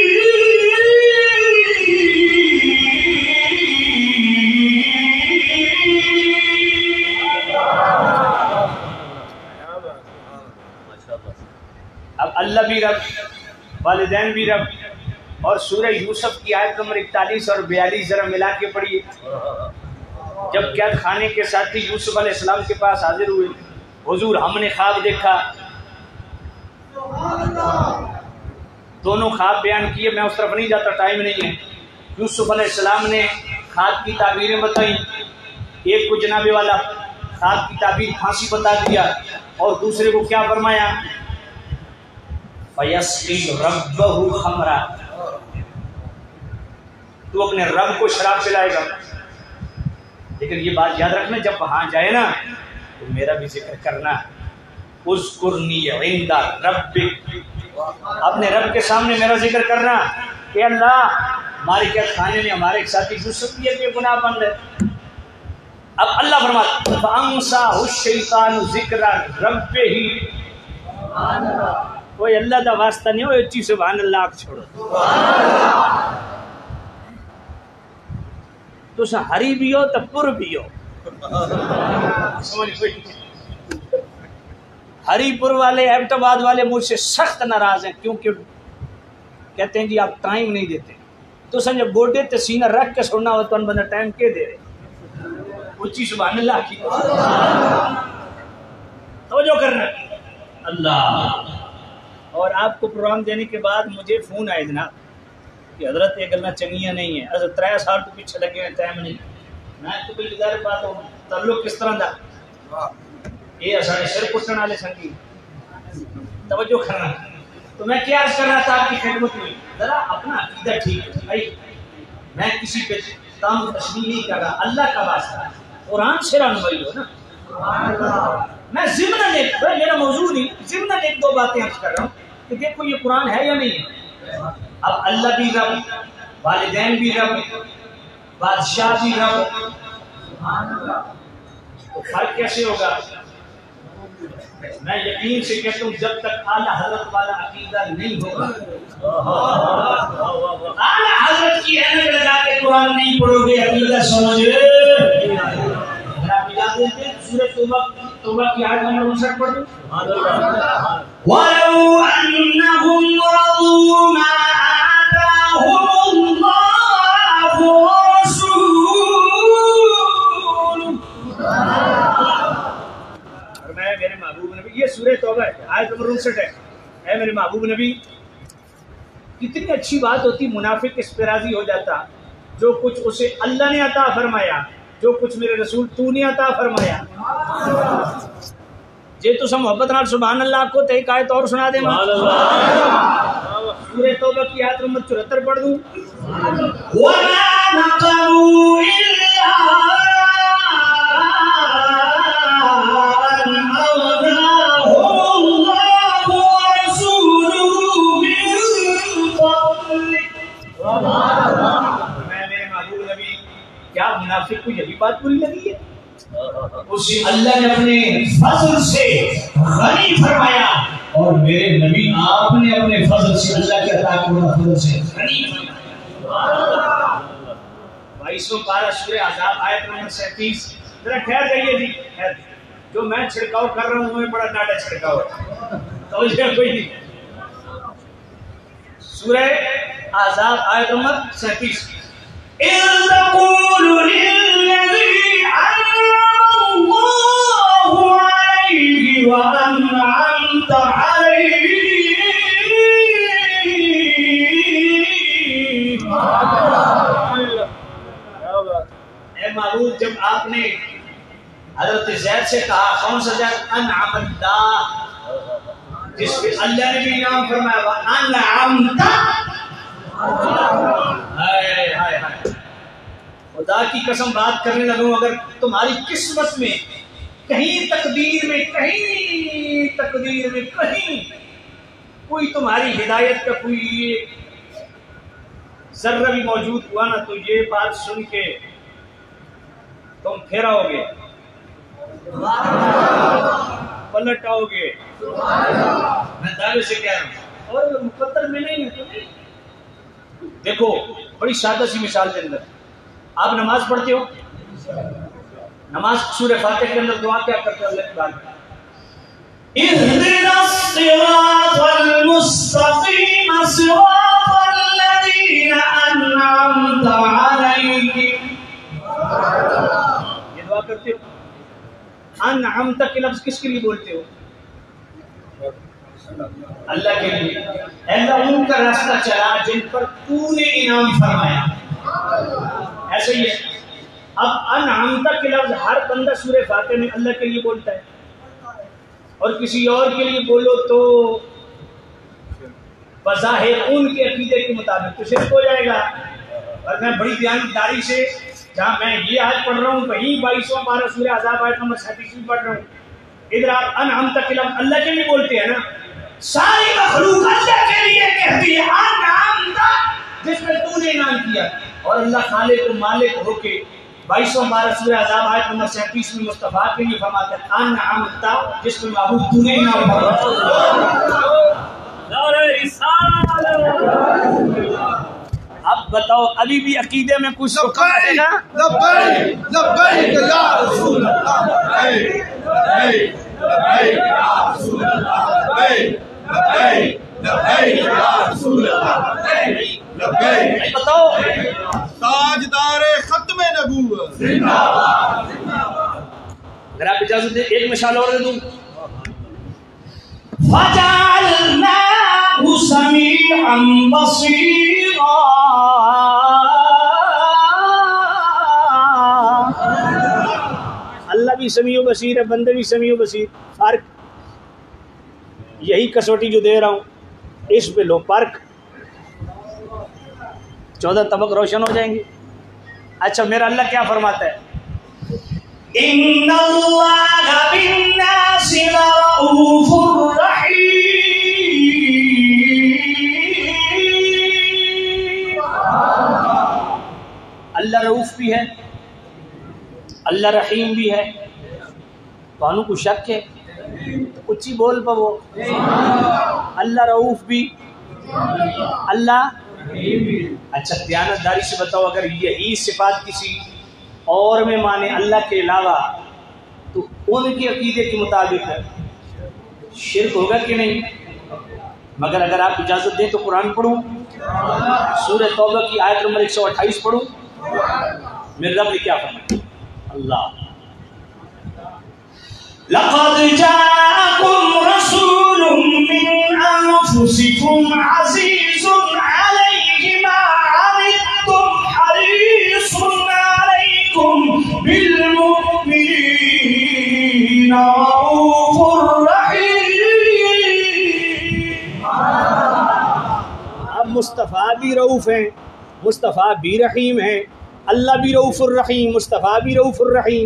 اب اللہ بھی رب، والدین بھی رب، اور سورہ یوسف کی آیت نمبر اکتالیس اور بیالیس ذرا ملا کے پڑھیے. جب قید خانے کے ساتھی یوسف علیہ السلام کے پاس حاضر ہوئے, حضور ہم نے خواب دیکھا. دونوں خواب بیان کیے, میں اس طرف نہیں جاتا, ٹائم نہیں ہے. یوسف علیہ السلام نے خواب کی تعبیریں بتائیں. ایک کو جناب والا خواب کی تعبیر پھانسی بتا دیا, اور دوسرے کو کیا فرمایا, فَيَسْقِي رَبَّهُ خَمْرًا, تو اپنے رب کو شراب پلائے گا. لیکن یہ بات یاد رکھنا, جب وہاں جائے نا تو میرا بھی ذکر کرنا. اذکرنی عند ربک, اپنے رب کے سامنے میرا ذکر کرنا کہ اللہ ہمارے قید خانے میں ہمارے ایک ساتھی یوسف بھی بے گناہ بند ہے. اب اللہ فرماتا فَأَنْسَاهُ الشَّيْطَانُ ذِكْرَ رَبِّهِ, کوئی اللہ کا واسطہ نہیں ہو, اچھی سبحان اللہ آپ چھوڑو. تو ہری بھی ہو تو پر بھی ہو. ہری پور والے ایبٹ آباد والے مجھ سے سخت ناراض ہیں, کیونکہ کہتے ہیں جی آپ ٹائم نہیں دیتے. تو سمجھے گوڈے تے سینہ رکھ کے سننا ہو تو ان بندہ ٹائم کے دے رہے. اچھی سبحان اللہ کی توجہ کرنا اللہ. اور آپ کو پروگرام دینے کے بعد مجھے فون آئے جناب کہ حضرت یہ گلنا چنگیاں نہیں ہیں, حضرت ترے سال تو پیچھے لگے ہیں, ٹائم نہیں. میں تو کوئی گزار بات ہوں, تعلق کس طرح دا یہ سارے سر کٹن والے سنگی توجہ کرنا. تو میں کیا عرض کر رہا تھا آپ کی خدمت میں, ذرا اپنا عقیدہ ٹھیک ہے بھائی. میں کسی پہ تام تشریح نہیں کر رہا, اللہ کا واسطہ قرآن سے رہنمائی ہو نا. میں ضمن ایک, میرا موضوع نہیں, ضمن ایک دو باتیں عرض کر رہا ہوں کہ دیکھو یہ قرآن ہے یا نہیں ہے. اب اللہ بھی رب, والدین بھی رب, بادشاہ بھی رب, تو فرق کیسے ہوگا؟ میں یقین سے کہتا ہوں جب تک اعلیٰ حضرت والا عقیدہ نہیں ہوگا, اعلیٰ حضرت کی اہمیت لگا کے قرآن نہیں پڑھو گے, عقیدہ سمجھے. سورہ توبہ توبہ کی آیت نمبر انسٹھ پڑھ دو. وَلَوْ أَنَّهُمْ رَضُوا مَا آتَاهُمُ اللَّهُ وَرَسُولُهُ. اور میں میرے محبوب نبی, یہ سورہ توبہ ہے, آیت نمبر انسٹھ ہے. اے میرے محبوب نبی, کتنی اچھی بات ہوتی, منافق اس پہ راضی ہو جاتا جو کچھ اسے اللہ نے عطا فرمایا, جو کچھ میرے رسول تو نے عطا فرمایا. جے تو سب محبت نال سبحان اللہ کو تے ایک آیت اور سنا دیں. سورہ توبہ کی آیت نمبر چوہتر پڑھ دوں. وَمَا نَقَمُوا إِلَّا أَنْ أَغْنَاهُمُ اللَّهُ وَرَسُولُهُ مِنْ فَضْلِهِ. میں میرے محبوب نبی, کیا منافق کو یہی بات بری لگی ہے؟ اسے اللہ نے اپنے فضل سے غنی فرمایا, اور میرے نبی آپ نے اپنے فضل سے اللہ کے عطا کردہ فضل سے غنی فرمایا. بائیسواں پارہ سورہ احزاب آیت نمبر سینتیس. ذرا ٹھہر جائیے جی, جو میں چھڑکاؤ کر رہا ہوں میں بڑا ڈاٹا چھڑکاؤ ہے, توجہ کوئی نہیں. سورہ احزاب آیت نمبر سینتیس. إِذْ تَقُولُ لِلَّذِي أَنْعَمَ اللَّهُ عَلَيْهِ وَأَنْعَمْتَ عَلَيْهِ. اے محبوب, جب آپ نے حضرت زید سے کہا کون سا زید, انعم اللہ, جس پہ اللہ نے بھی نام فرمایا وَأَنْعَمْتَ. ہائے ہائے ہائے, خدا کی قسم بات کرنے لگوں, اگر تمہاری قسمت میں کہیں تقدیر میں کہیں تقدیر میں کہیں کوئی تمہاری ہدایت کا کوئی ذرہ بھی موجود ہوا نا, تو یہ بات سن کے تم پھر آؤ گے, پلٹ آؤ گے. میں دعوے سے کہہ رہا ہوں, اور مقدر میں نہیں ہے. دیکھو بڑی سادہ سی مثال کے اندر, آپ نماز پڑھتے ہو, نماز سورہ فاتحہ کے اندر دعا کیا کرتے ہو اللہ کی بات میں, اهدنا الصراط المستقيم صراط الذين کرتے ہو؟ انعمت کے لفظ کس کے لیے بولتے ہو؟ اللہ کے لیے. اللہ ان کا راستہ چلا جن پر تو نے انعام فرمایا. ایسے ہی ہے. اب انعمت کے لفظ ہر بندہ سورہ فاتحہ میں اللہ کے لیے بولتا ہے، اور کسی اور کے لیے بولو تو بظاہر ان کے عقیدے کے مطابق تو شرک ہو جائے گا. اور میں بڑی دیانتداری سے جہاں میں یہ آیت پڑھ رہا ہوں وہیں بائیسواں پارہ سورہ احزاب آیت نمبر سینتیس میں پڑھ رہا ہوں. ادھر آپ انعمت کے لفظ اللہ کے لیے بولتے ہیں نا. ساری مخلوق اللہ کے لیے کہتی ہے انعمت، جس میں تو نے انعام کیا. اور اللہ خالق و مالک ہو کے بائیسواں پارہ سورہ احزاب آیت نمبر سینتیس میں مصطفیٰ کے لیے فرماتا ہے انعمت، جس میں معبود تو نے انعام فرمایا. اب بتاؤ ابھی بھی عقیدے میں کچھ تو کم رہے گا. لبیک لبیک یا رسول اللہ، لبیک لبیک لبیک یا رسول اللہ، لبیک لبیک لبیک یا رسول اللہ، لبیک لبیک. بتاؤ تاجدار ختم نبوت زندہ باد زندہ باد. اگر آپ اجازت دیں ایک مثال اور دے دوں. فَجَعَلْنَاهُ سَمِيعًا بَصِيرًا. اللہ بھی سمیع و بصیر ہے، بندے بھی سمیع و بصیر. فرق یہی کسوٹی جو دے رہا ہوں اس پہ لو فرق. چودہ طبق روشن ہو جائیں گے. اچھا میرا اللہ کیا فرماتا ہے؟ إِنَّ اللَّهَ بِالنَّاسِ لَرَءُوفٌ رَحِيمٌ. اللہ رؤوف بھی ہے، اللہ رحیم بھی ہے. تو کو شک ہے کچھ ہی بول پا وہ. اللہ رؤوف بھی، اللہ. اچھا دیانتداری سے بتاؤ اگر یہی صفات کسی اور میں مانے اللہ کے علاوہ تو ان کے عقیدے کے مطابق شرک ہوگا کہ نہیں؟ مگر اگر آپ اجازت دیں تو قرآن پڑھوں، سورہ توبہ کی آیت نمبر ایک سو اٹھائیس پڑھوں. میرے رب نے کیا فرمایا؟ اللہ لقد جاءكم رسول من أنفسكم عزيز عليه ما عنتم حريص عليكم بالمؤمنين رؤوف رحيم. اب مصطفیٰ بھی رؤوف ہیں، مصطفیٰ بھی رحیم ہیں. اللہ بھی رؤوف الرحیم، مصطفیٰ بھی رؤوف الرحیم.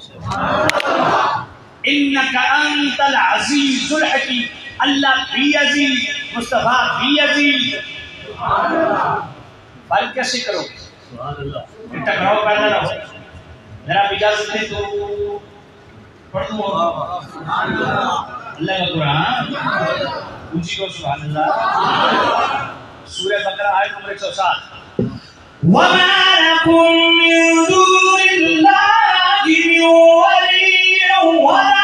انک انت العزیز الحکیم. اللہ بھی عزیز، مصطفیٰ بھی عزیز. فرق کیسے کرو؟ ٹکراؤ پیدا نہ ہو. ذرا اجازت دے تو پڑھ دوں اللہ کا قرآن اونچی کو سبحان اللہ. سورہ بقرہ آیت نمبر ایک سو سات. وما لكم من دون الله من ولي ولا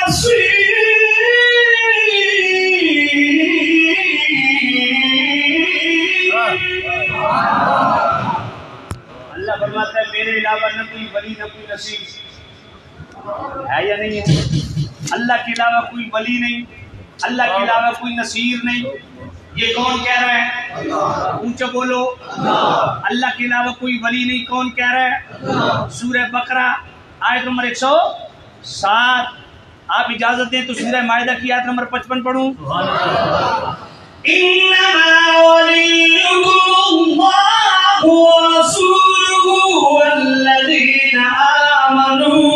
اللہ فرماتا ہے میرے علاوہ نہ کوئی ولی نہ کوئی نصیر ہے یا نہیں ہے؟ اللہ کے علاوہ کوئی ولی نہیں، اللہ کے علاوہ کوئی نصیر نہیں. یہ کون کہہ رہا ہے؟ اونچا بولو. اللہ کے علاوہ کوئی ولی نہیں، کون کہہ رہا ہے؟ سورہ بقرہ آیت نمبر ایک سو سات. آپ اجازت دیں تو سورہ مائدہ کی آیت نمبر پچپن پڑھوں. إنما وليكم الله ورسوله والذين آمنوا.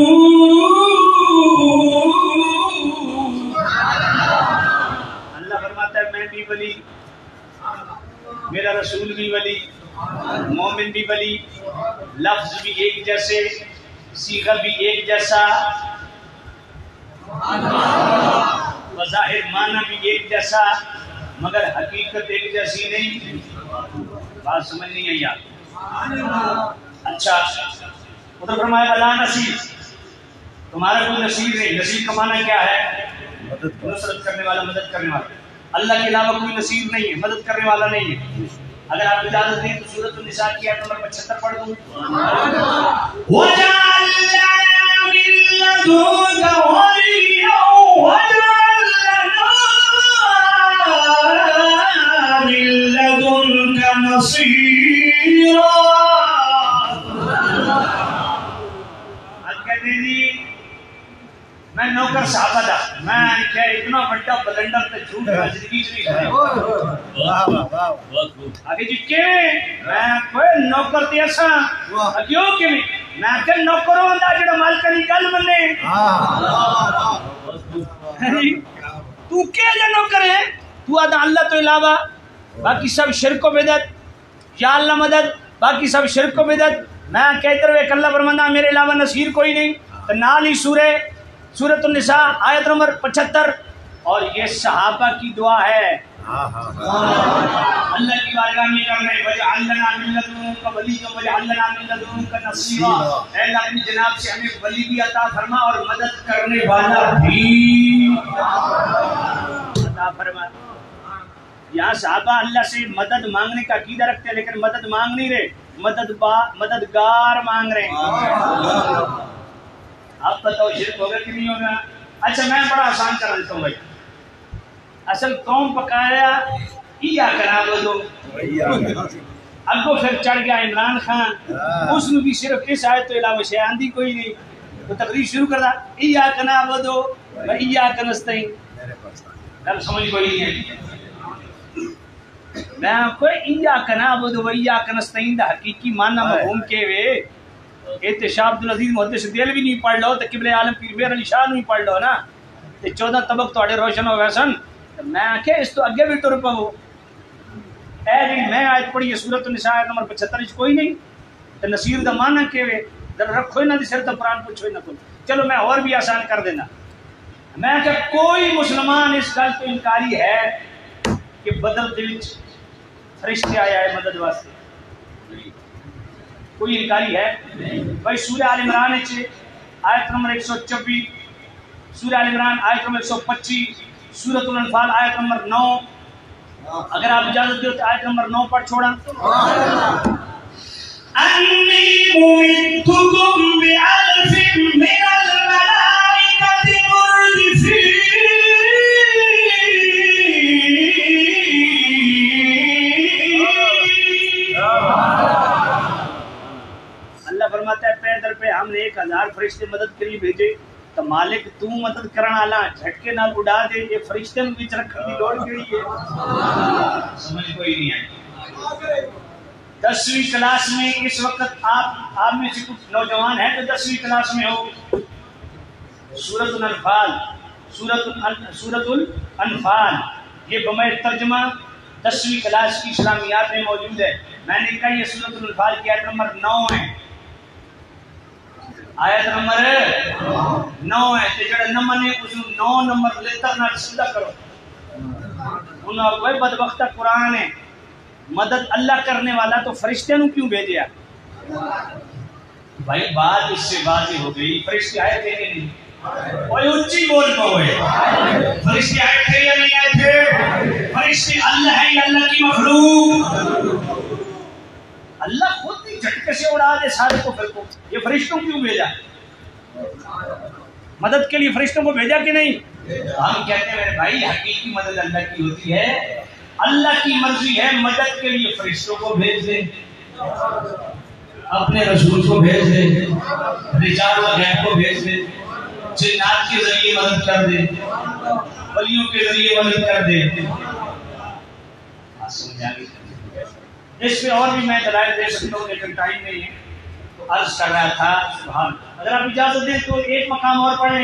اللہ فرماتا ہے میں بھی ولی، میرا رسول بھی ولی، مومن بھی ولی. لفظ بھی ایک جیسے، صیغہ بھی ایک جیسا، بظاہر معنی بھی ایک جیسا، مگر حقیقت ایک جیسی نہیں. بات سمجھ نہیں آئی آپ؟ اچھا ادھر فرمایا اللہ نصیر، تمہارا کوئی نصیر نہیں. نصیر کا معنی کیا ہے؟ نصرت کرنے والا، مدد کرنے والا. اللہ کے علاوہ کوئی نصیر نہیں ہے، مدد کرنے والا نہیں ہے. اگر آپ اجازت دیں تو سورۃ النساء کی آیت نمبر پچہتر پڑھ دوں. وَجَعَلْنَا لدنك وليا واجعل لنا من لدنك نصيرا. میں نوکر صحابہ دا میں کیا اتنا بڑا بلنڈر تے جھوٹ زندگی نہیں کرے. واہ واہ واہ آگے جی کیویں میں کوئی نوکر تے اساں کیوں کیویں میں کہ نوکر ہوندا جڑا مالک دی گل منے. تو کیا جا نوکر ہے تو ادا اللہ تو علاوہ باقی سب شرک و بدعت یا اللہ مدد باقی سب شرک و بدعت. میں کہتے رہے کہ اللہ فرمانا میرے علاوہ نصیر کوئی نہیں. تو نال ہی سورہ سورۃ النساء آیت نمبر پچہتر اور یہ صحابہ کی دعا ہے اللہ کی بارگاہ میں کرنے وجعل لنا من لدنک ولیا وجعل لنا من لدنک نصیرا. اے اللہ اپنی جناب سے ہمیں ولی بھی عطا فرما اور مدد کرنے والا بھی عطا فرما. یہاں صحابہ اللہ سے مدد مانگنے کا عقیدہ رکھتے ہیں لیکن مدد مانگ نہیں رہے, مدد مددگار مانگ رہے ہیں. آپ بتاؤ شرک ہوگا کہ نہیں ہوگا؟ اچھا میں بڑا آسان کرا دیتا ہوں بھائی. اصل قوم پکایا ایاک نعبد اگو پھر چڑھ گیا عمران خان, اس نے بھی صرف اس آیت تو علاوہ شے آندھی کوئی نہیں. تو تقریر شروع کر دا ایاک نعبد و ایاک نستعین. گل سمجھ کوئی نہیں ہے. میں کوئی ایاک نعبد و ایاک نستعین دا حقیقی معنی مفہوم کے وے شاہ عبدالعزیز محدث دہلوی نہیں پڑھ لو تو قبلِ عالم پیر مہر علی شاہ نہیں پڑھ لو نا تے چودہ طبق تواڈے روشن ہو گئے سن. میں آخیا اس تو اگے بھی ٹر پو. اے جی میں آیت پڑھی سورۃ النساء آیت نمبر پچہتر وچ کوئی نہیں. تے نصیر دا معنی کیویں ذرا رکھو انہاں دی سر تے قرآن پوچھو نہ کوئی. چلو میں اور بھی آسان کر دینا. میں کہ کوئی مسلمان اس گل تو انکاری ہے کہ بدر دے وچ فرشتے آیا ہے مدد واسطے؟ کوئی انکاری ہے بھائی؟ سورہ آل عمران آیت نمبر ایک سو چوبیس, سورہ آل عمران آیت نمبر ایک سو پچیس, سورۃ الانفال آیت نمبر نو. اگر آپ اجازت دو تو آیت نمبر نو پڑھ چھوڑا. انی ممدکم بألف من الملائکۃ مردفین. فرماتا ہے پیدر پہ ہم نے ایک ہزار فرشتے مدد کے لیے بھیجے تو مالک تو مدد کرنا آلا جھٹکے نال اڑا دے. یہ فرشتے میں بیچ رکھنے کی لوڑ کیڑی ہے؟ سمجھ کوئی نہیں آئی. دسویں کلاس میں اس وقت آپ آپ میں سے کچھ نوجوان ہیں تو دسویں کلاس میں ہو. سورۃ الانفال سورۃ سورۃ الانفال یہ بمع ترجمہ دسویں کلاس کی اسلامیات میں موجود ہے. میں نے کہا یہ سورۃ الانفال کی آیت نمبر نو ہے. آیت نمبر نو ہے تے جڑا نمبر نے اس نو نمبر لیتر نال سیدھا کرو. انہاں کوئی بدبختہ قرآن ہے مدد اللہ کرنے والا تو فرشتے نو کیوں بھیجیا؟ بھائی بات اس سے واضح ہو گئی. فرشتے آئے تھے کہ نہیں؟ کوئی اونچی بول پاؤے. فرشتے آئے تھے یا نہیں آئے تھے؟ فرشتے اللہ ہے یا اللہ کی مخلوق؟ اللہ خود ہی جھٹکے سے اڑا دے سارے کو پھر کو. یہ فرشتوں کیوں بھیجا؟ مدد کے لیے فرشتوں کو بھیجا کہ نہیں؟ ہم کہتے ہیں میرے بھائی حقیقی مدد اللہ کی ہوتی ہے. اللہ کی مرضی ہے مدد کے لیے فرشتوں کو بھیج دے, اپنے رسول کو بھیج دے, رجال و غیب کو بھیج دے, جنات کے ذریعے مدد کر دے, ولیوں کے ذریعے مدد کر دے. اس پہ اور بھی میں دلائل دے سکتا ہوں لیکن ٹائم نہیں ہے. تو عرض کر رہا تھا سبحان. اگر آپ اجازت دیں تو ایک مقام اور پڑھیں.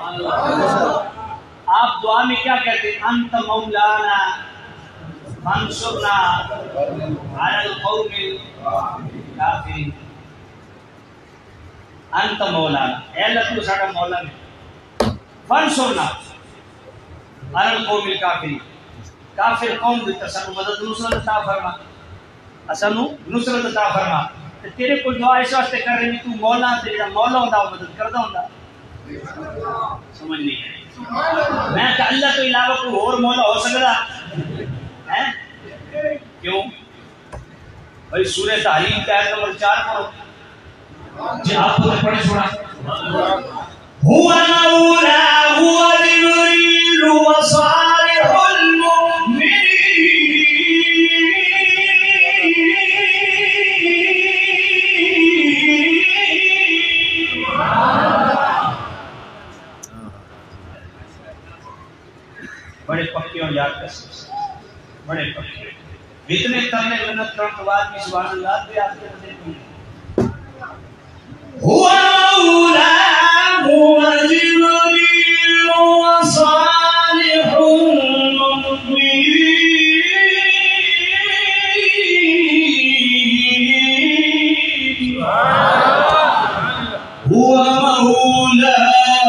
آپ دعا میں کیا کہتے ہیں؟ انت مولانا فانصرنا علی القوم الکافرین. انت مولانا اے اللہ تو ساڈا مولا ہے. فانصرنا علی القوم الکافرین. کافر قوم دی تسن مدد نصرت عطا فرما, اسانو نصرت عطا فرما. تیرے کو دعا اس واسطے کر رہے تو مولا تے جڑا مولا ہوندا وہ مدد کردا ہوندا. سمجھ نہیں ہے. میں کہ اللہ تو علاوہ کوئی اور مولا ہو سکدا ہے؟ کیوں بھائی؟ سورہ تحریم کا آیت نمبر چار پڑھو. جی آپ کو پڑھے چھوڑا. هو مولاه وجبريل وصالح بڑے پکے ہو یاد کر سکتے بڑے پکے اتنے ترنے منت کرنے کے بعد بھی سبحان اللہ بھی آپ کے بندے کو هو مولاه وجبريل وصالح المؤمنين هو مولاه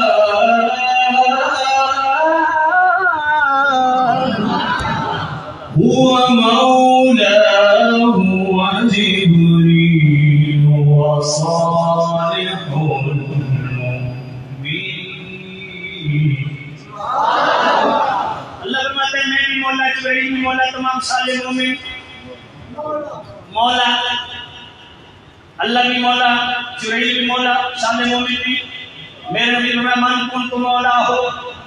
هو مولاه وجبريل وصالح المؤمنين اللہ فرماتے ہیں میں بھی مولا جبرائیل بھی مولا تمام صالح مومن مولا اللہ بھی مولا جبرائیل بھی مولا صالح مومن بھی میرے نبی فرمایا من کنت مولا ہو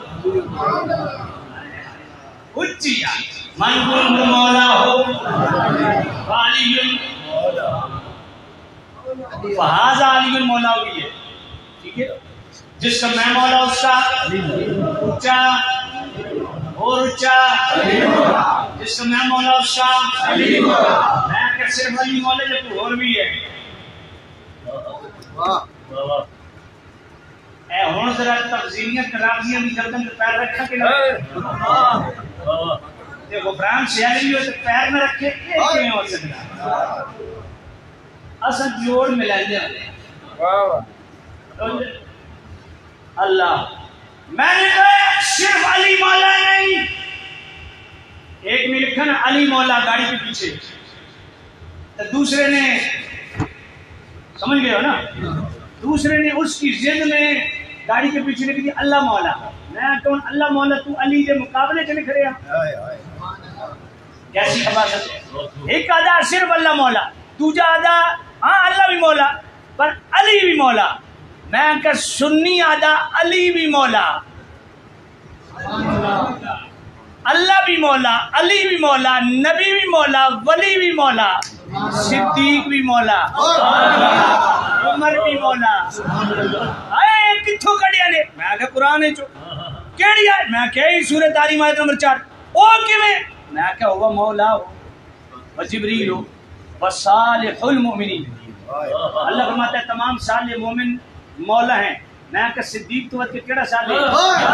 اچھی من کنت مولا ہو علی فہذا علی مولا ہوئی ہے ٹھیک ہے جس کا میں مولا اس کا اونچا اور اونچا جس کا میں مولا اس کا میں کہ صرف علی مولا جب تو اور بھی ہے اے ہون ذرا تفضیلیت راضیاں بھی گردن پہ پیر رکھا کہ نہ یہ غفران سیالی بھی ہو تو پیر میں رکھے یہ کیوں ہو سکتا اصل جوڑ میں لے جائے اللہ میں نے کہا صرف علی مولا نہیں ایک میں لکھا نا علی مولا گاڑی کے پیچھے تو دوسرے نے سمجھ گئے ہو نا دوسرے نے اس کی ضد میں گاڑی کے پیچھے لکھ دی اللہ مولا میں کہوں اللہ مولا تو علی کے مقابلے چلے کھڑے ہیں کیسی حباست ایک آدھا صرف اللہ مولا دوجا آدھا ہاں اللہ بھی مولا پر علی بھی مولا میں کہ سنی آدھا علی بھی مولا اللہ بھی مولا علی بھی مولا نبی بھی مولا ولی بھی مولا صدیق بھی مولا عمر بھی مولا اے کتھوں کڑیا نے میں کہ قرآن ہے جو کیڑی ہے میں کہ سورۃ تعلیم آیت نمبر چار او کیویں میں کہ ہوا مولا ہو و جبریل ہو و صالح المؤمنین اللہ فرماتا ہے تمام صالح مومن مولا ہیں میں کہ صدیق تو وقت کیڑا صالح ہے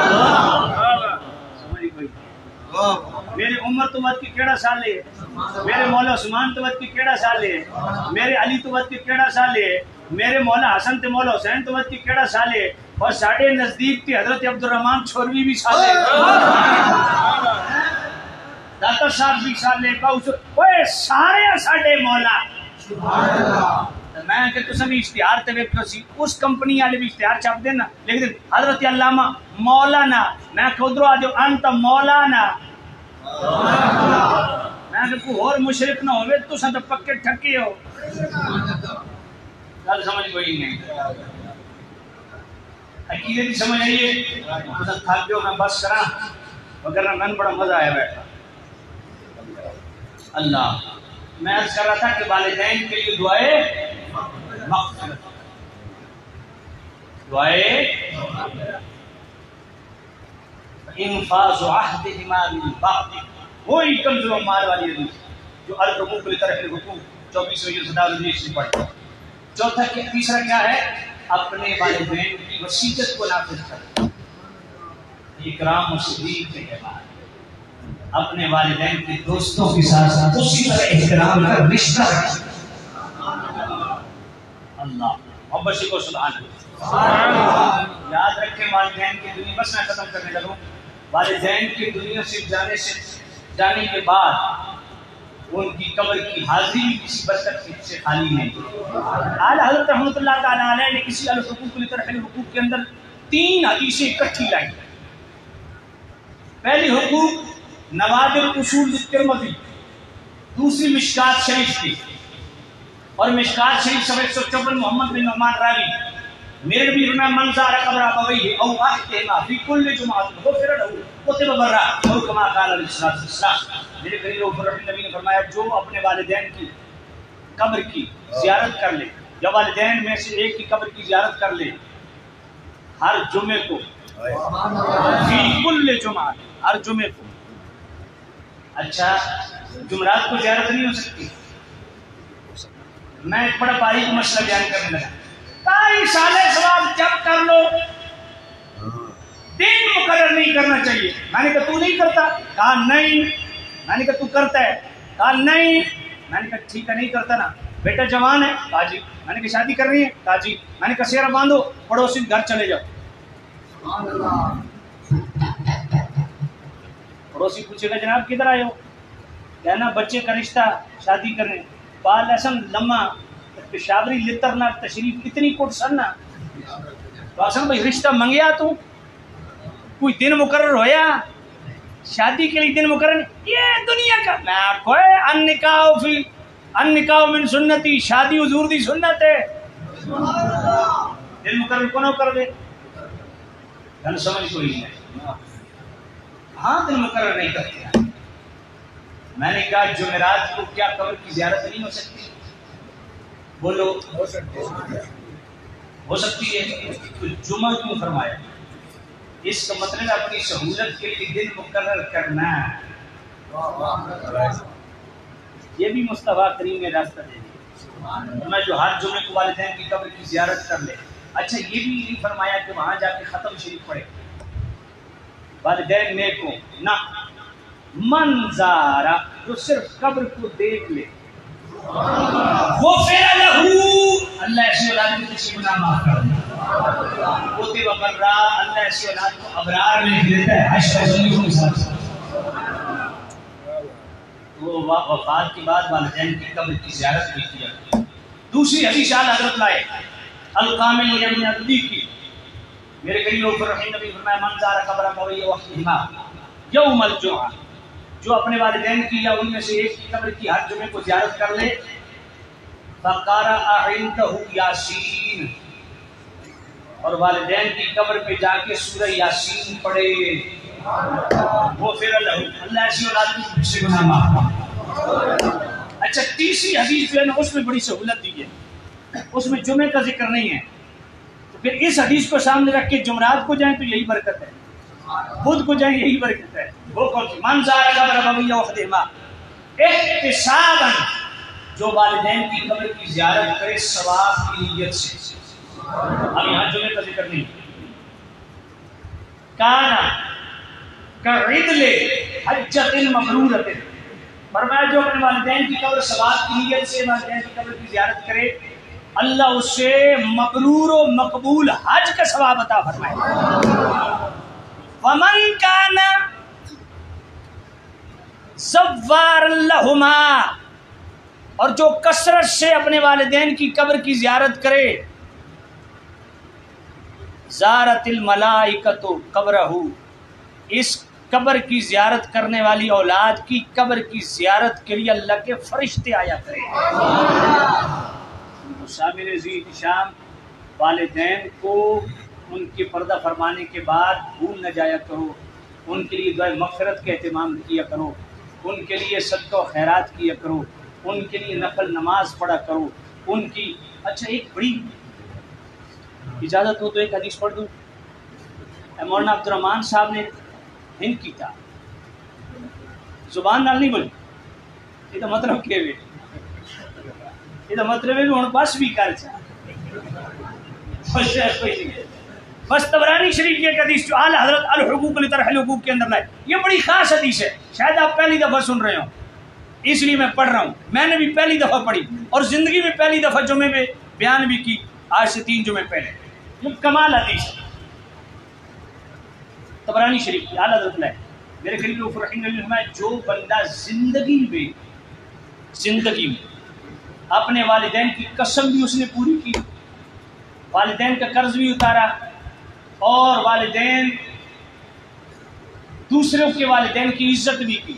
سمجھ کوئی میرے عمر تو وقت کیڑا صالح ہے میرے مولا عثمان تو وقت کیڑا صالح ہے میرے علی تو وقت کیڑا صالح ہے میرے مولا حسن تے مولا حسین تو وقت کیڑا صالح ہے اور ساڑھے نزدیک تے حضرت عبدالرحمن چھوروی بھی صالح ہے داتا صاحب بھی صالح ہے وہ سارے ساڑھے مولا میں کہ تسا بھی اشتہار تے ویکھو سی اس کمپنی والے بھی اشتہار چھاپ دینا لیکن حضرت علامہ مولانا میں کہ ادھر آ جاؤ انت مولانا میں کہ کوئی اور مشرک نہ ہوئے تسا تو پکے ٹھکے ہو گل سمجھ کوئی نہیں عقیدے کی سمجھ آئیے تسا تھک گئے میں بس کراں وگرنہ من بڑا مزہ آیا بیٹھا اللہ میں عرض کر رہا تھا کہ والدین کے لیے دعائیں مغفرت دعائیں انفاذ عہدہما من بعد وہی کمزور مال والی حدیث جو الحقوق لطرف الحقوق چوبیسویں جو صدا الحدیث سے پڑھتا چوتھا کہ تیسرا کیا ہے اپنے والدین کی وصیت کو نافذ کرنا اکرام و صدیق کے بعد اپنے والدین کے دوستوں کے ساتھ ساتھ اسی طرح احترام کا رشتہ اللہ محبت کو سبحان اللہ یاد رکھیں والدین کی دنیا بس میں ختم کرنے لگوں والدین کی دنیا سے جانے سے جانے کے بعد ان کی قبر کی حاضری کسی برکت سے خالی نہیں اعلیٰ حضرت رحمۃ اللہ تعالیٰ علیہ نے کسی الحقوق لطرح الحقوق کے اندر تین حدیثیں اکٹھی لائی پہلی حقوق نوادر اصول ترمذی دوسری مشکات شریف کی اور مشکات شریف سب ایک سو چوبن محمد بن نعمان راوی میرے نبی فرمایا من زار قبر ابویہ او احدہما فی کل جمعۃ غفر لہ کتب برا او کما قال علیہ الصلوۃ والسلام. میرے قریب نبی نے فرمایا جو اپنے والدین کی قبر کی زیارت کر لے یا والدین میں سے ایک کی قبر کی زیارت کر لے ہر جمعے کو فی کل جمعہ ہر جمعے کو. اچھا جمعرات کو زیارت نہیں ہو سکتی؟ میں ایک بڑا باریک مسئلہ بیان کرنے لگا. تائی سالے ثواب جب کر لو دن مقرر نہیں کرنا چاہیے. میں نے کہا تو نہیں کرتا؟ کہا نہیں. میں نے کہا تو کرتا ہے؟ کہا نہیں. میں نے کہا ٹھیک ہے نہیں کرتا نا. بیٹا جوان ہے؟ کہا جی. میں نے کہا شادی کر رہی ہے؟ کہا جی. میں نے کہا سیرا باندھو پڑوسی گھر چلے جاؤ. پڑوسی پوچھے گا جناب کدھر آئے ہو؟ کہنا بچے کا رشتہ شادی کرنے. بال ایسن لمحہ پشاوری لترنا تشریف اتنی کوٹ سننا تو اصل بھائی رشتہ منگیا تو کوئی دن مقرر ہویا شادی کے لیے؟ دن مقرر یہ دنیا کا میں کوئی ان نکاح فی ان نکاح من سنتی. شادی حضور دی سنت ہے. دن مقرر کونوں کر دے گل سمجھ کوئی نہیں. ہاں دن مقرر نہیں کرتے. میں نے کہا جمعرات کو کیا قبر کی زیارت نہیں ہو سکتی؟ بولو ہو سکتی ہے. تو جمعہ کیوں فرمایا؟ اس کا مطلب اپنی سہولت کے لیے دن مقرر کرنا. یہ بھی مصطفیٰ کریم نے راستہ دے دیا. میں جو ہر جمعے کو والدین کی قبر کی زیارت کر لے. اچھا یہ بھی نہیں فرمایا کہ وہاں جا کے ختم شریف پڑھے والدین نیک ہوں نہ. منظارہ جو صرف قبر کو دیکھ لے وہ فیرا لہو اللہ ایسی اولاد میں کسی گناہ معاف کر دے. ہوتے وقت رہا اللہ ایسی اولاد کو ابرار میں دیتا ہے. وہ وفات کے بعد والدین کی قبر کی زیارت بھی کیا. دوسری حدیث اعلی حضرت لائے القامل ابن عبدی کی. میرے قریب اوپر رحیم نبی فرمایا من زار قبر ابویہ واحدہما یوم الجمعہ جو اپنے والدین کی یا ان میں سے ایک کی قبر کی ہر جمعے کو زیارت کر لے فقارا عنده یاسین اور والدین کی قبر پہ جا کے سورہ یاسین پڑھے وہ پھر اللہ ایسی اولاد کی سے گناہ معاف. اچھا تیسری حدیث جو ہے نا اس میں بڑی سہولت دی ہے. اس میں جمعے کا ذکر نہیں ہے. تو پھر اس حدیث کو سامنے رکھ کے جمعرات کو جائیں تو یہی برکت ہے. خود کو جائیں یہی برکت ہے. وہ کون سی؟ من زار قبر ابویہ واحدہما احتسابا جو والدین کی قبر کی زیارت کرے ثواب کی نیت سے. اب یہاں جمعے کا ذکر نہیں. کانا کعدل حجۃ مبرورۃ فرمایا جو اپنے والدین کی قبر ثواب کی نیت سے والدین کی قبر کی زیارت کرے اللہ اسے مبرور و مقبول حج کا ثواب عطا فرمائے. ومن کان زوار لہما اور جو کثرت سے اپنے والدین کی قبر کی زیارت کرے زارت الملائکۃ قبرہ اس قبر کی زیارت کرنے والی اولاد کی قبر کی زیارت کے لیے اللہ کے فرشتے آیا کرے. شامل ذی شام والدین کو ان کے پردہ فرمانے کے بعد بھول نہ جایا کرو. ان کے لیے دعائے مغفرت کا اہتمام کیا کرو. ان کے لیے صدقہ و خیرات کیا کرو. ان کے لیے نفل نماز پڑھا کرو. ان کی اچھا ایک بڑی اجازت ہو تو ایک حدیث پڑھ دوں. مولانا عبد الرحمان صاحب نے ہند کی تھا زبان نال نہیں بولی. یہ مطلب کہ یہ مطلب ہے ہوں بس بھی کر چاہ بس طبرانی شریف کی ایک حدیث جو اعلیٰ حضرت الحقوق لطرح الحقوق کے اندر لائے. یہ بڑی خاص حدیث ہے. شاید آپ پہلی دفعہ سن رہے ہوں اس لیے میں پڑھ رہا ہوں. میں نے بھی پہلی دفعہ پڑھی اور زندگی میں پہلی دفعہ جمعے میں بیان بھی کی آج سے تین جمعے پہلے. یہ کمال حدیث ہے طبرانی شریف کی اعلیٰ حضرت لائے. میرے قریب رحیم اللہ جو بندہ زندگی میں زندگی میں اپنے والدین کی قسم بھی اس نے پوری کی, والدین کا قرض بھی اتارا اور والدین دوسروں کے والدین کی عزت بھی کی,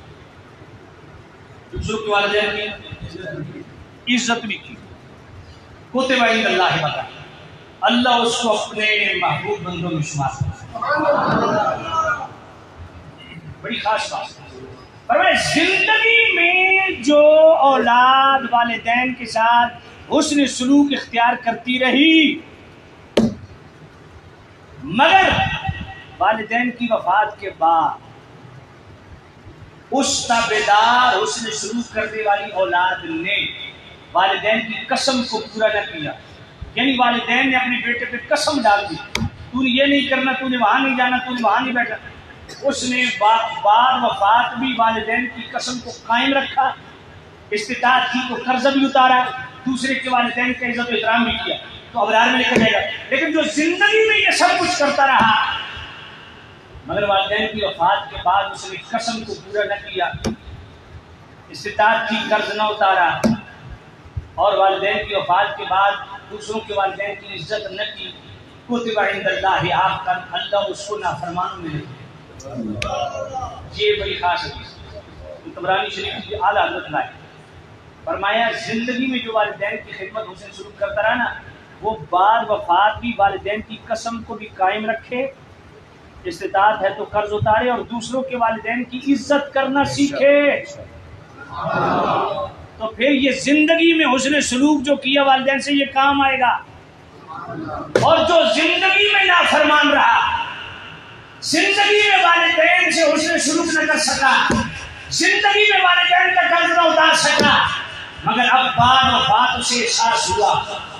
دوسروں کے والدین کی عزت بھی کی. کتب عند اللہ بتا اللہ اس کو اپنے محبوب بندوں میں شمار کرے۔ بڑی خاص بات فرمائے زندگی میں جو اولاد والدین کے ساتھ حسن سلوک اختیار کرتی رہی مگر والدین کی وفات کے بعد اس تابعدار حسن سلوک کرنے والی اولاد نے والدین کی قسم کو پورا نہ کیا، یعنی والدین نے اپنے بیٹے پہ قسم ڈال دی تو نے یہ نہیں کرنا، تو نے وہاں نہیں جانا، تو نے وہاں نہیں بیٹھا، اس نے بعد وفات بھی والدین کی قسم کو قائم رکھا، استطاعت کی تو قرضہ بھی اتارا، دوسرے کے والدین کا عزت و احترام بھی کیا، تو ابرار میں لکھا جائے گا۔ لیکن جو زندگی میں یہ سب کچھ کرتا رہا مگر والدین کی وفات کے بعد اس نے قسم کو پورا نہ کیا، استطاعت کی قرض نہ اتارا، اور والدین کی وفات کے بعد دوسروں کے والدین کی عزت نہ کی، کتب عند اللہ آپ کا اللہ اس کو نافرمانوں میں لکھے۔ یہ بڑی خاص حدیث ہے، طبرانی شریف کی اعلیٰ حضرت لائے، فرمایا زندگی میں جو والدین کی خدمت حسن سلوک کرتا رہا نا وہ بعد وفات بھی والدین کی قسم کو بھی قائم رکھے، استطاعت ہے تو قرض اتارے، اور دوسروں کے والدین کی عزت کرنا سیکھے۔ تو پھر یہ زندگی میں حسن سلوک جو کیا والدین سے یہ کام آئے گا، اور جو زندگی میں نافرمان رہا، زندگی میں والدین سے حسن سلوک نہ کر سکا، زندگی میں والدین کا قرض نہ اتار سکا، مگر اب بعد وفات اسے احساس ہوا،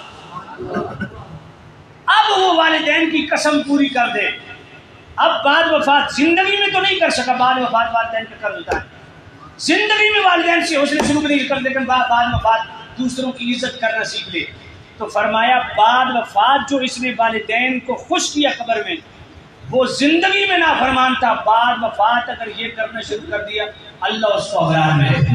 اب وہ والدین کی قسم پوری کر دے، اب بعد وفات زندگی میں تو نہیں کر سکا، بعد وفات والدین کا قرض اتار، زندگی میں والدین سے حسن سلوک نہیں کر، لیکن بعد وفات دوسروں کی عزت کرنا سیکھ لے، تو فرمایا بعد وفات جو اس نے والدین کو خوش کیا قبر میں، وہ زندگی میں نافرمان تھا، بعد وفات اگر یہ کرنا شروع کر دیا اللہ اس کو ابرار میں رکھے۔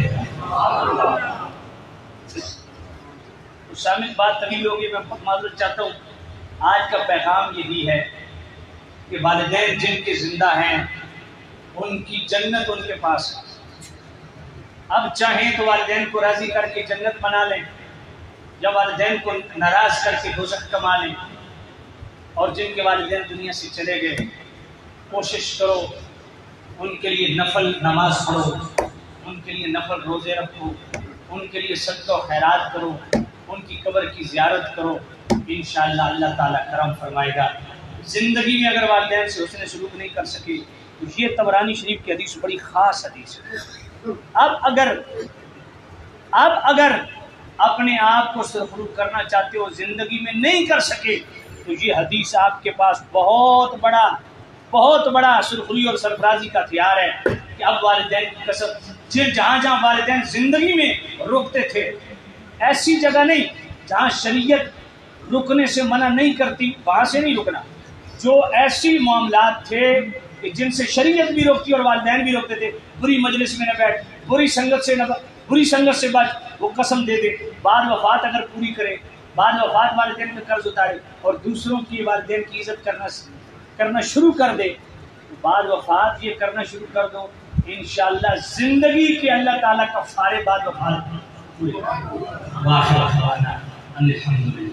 تو شامل بات طویل ہوگی، میں معذرت چاہتا ہوں، آج کا پیغام یہی ہے کہ والدین جن کے زندہ ہیں ان کی جنت ان کے پاس ہے، اب چاہیں تو والدین کو راضی کر کے جنت بنا لیں، یا والدین کو ناراض کر کے دوزخ کما لیں، اور جن کے والدین دنیا سے چلے گئے کوشش کرو ان کے لیے نفل نماز پڑھو، ان کے لیے نفل روزے رکھو، ان کے لیے صدقہ و خیرات کرو، ان کی قبر کی زیارت کرو، انشاءاللہ اللہ تعالیٰ کرم فرمائے گا۔ زندگی میں اگر والدین سے حسن سلوک نہیں کر سکے تو یہ طبرانی شریف کی حدیث بڑی خاص حدیث ہے۔ اب اگر اب اگر اپنے آپ کو سرخرو کرنا چاہتے ہو زندگی میں نہیں کر سکے تو یہ حدیث آپ کے پاس بہت بڑا بہت بڑا سرخروی اور سرفرازی کا ہتھیار ہے کہ اب والدین کی قسم، جہاں جہاں والدین زندگی میں رکتے تھے، ایسی جگہ نہیں جہاں شریعت رکنے سے منع نہیں کرتی وہاں سے نہیں رکنا، جو ایسی معاملات تھے کہ جن سے شریعت بھی روکتی اور والدین بھی روکتے تھے، بری مجلس میں نہ بیٹھ، بری سنگت سے نہ بری سنگت سے بچ، وہ قسم دے دے، بعد وفات اگر پوری کرے، بعد وفات والدین پہ قرض اتارے اور دوسروں کی والدین کی عزت کرنا کرنا شروع کر دے، بعد وفات یہ کرنا شروع کر دو، انشاءاللہ زندگی کے اللہ تعالیٰ کا فارے بعد وفات پورے۔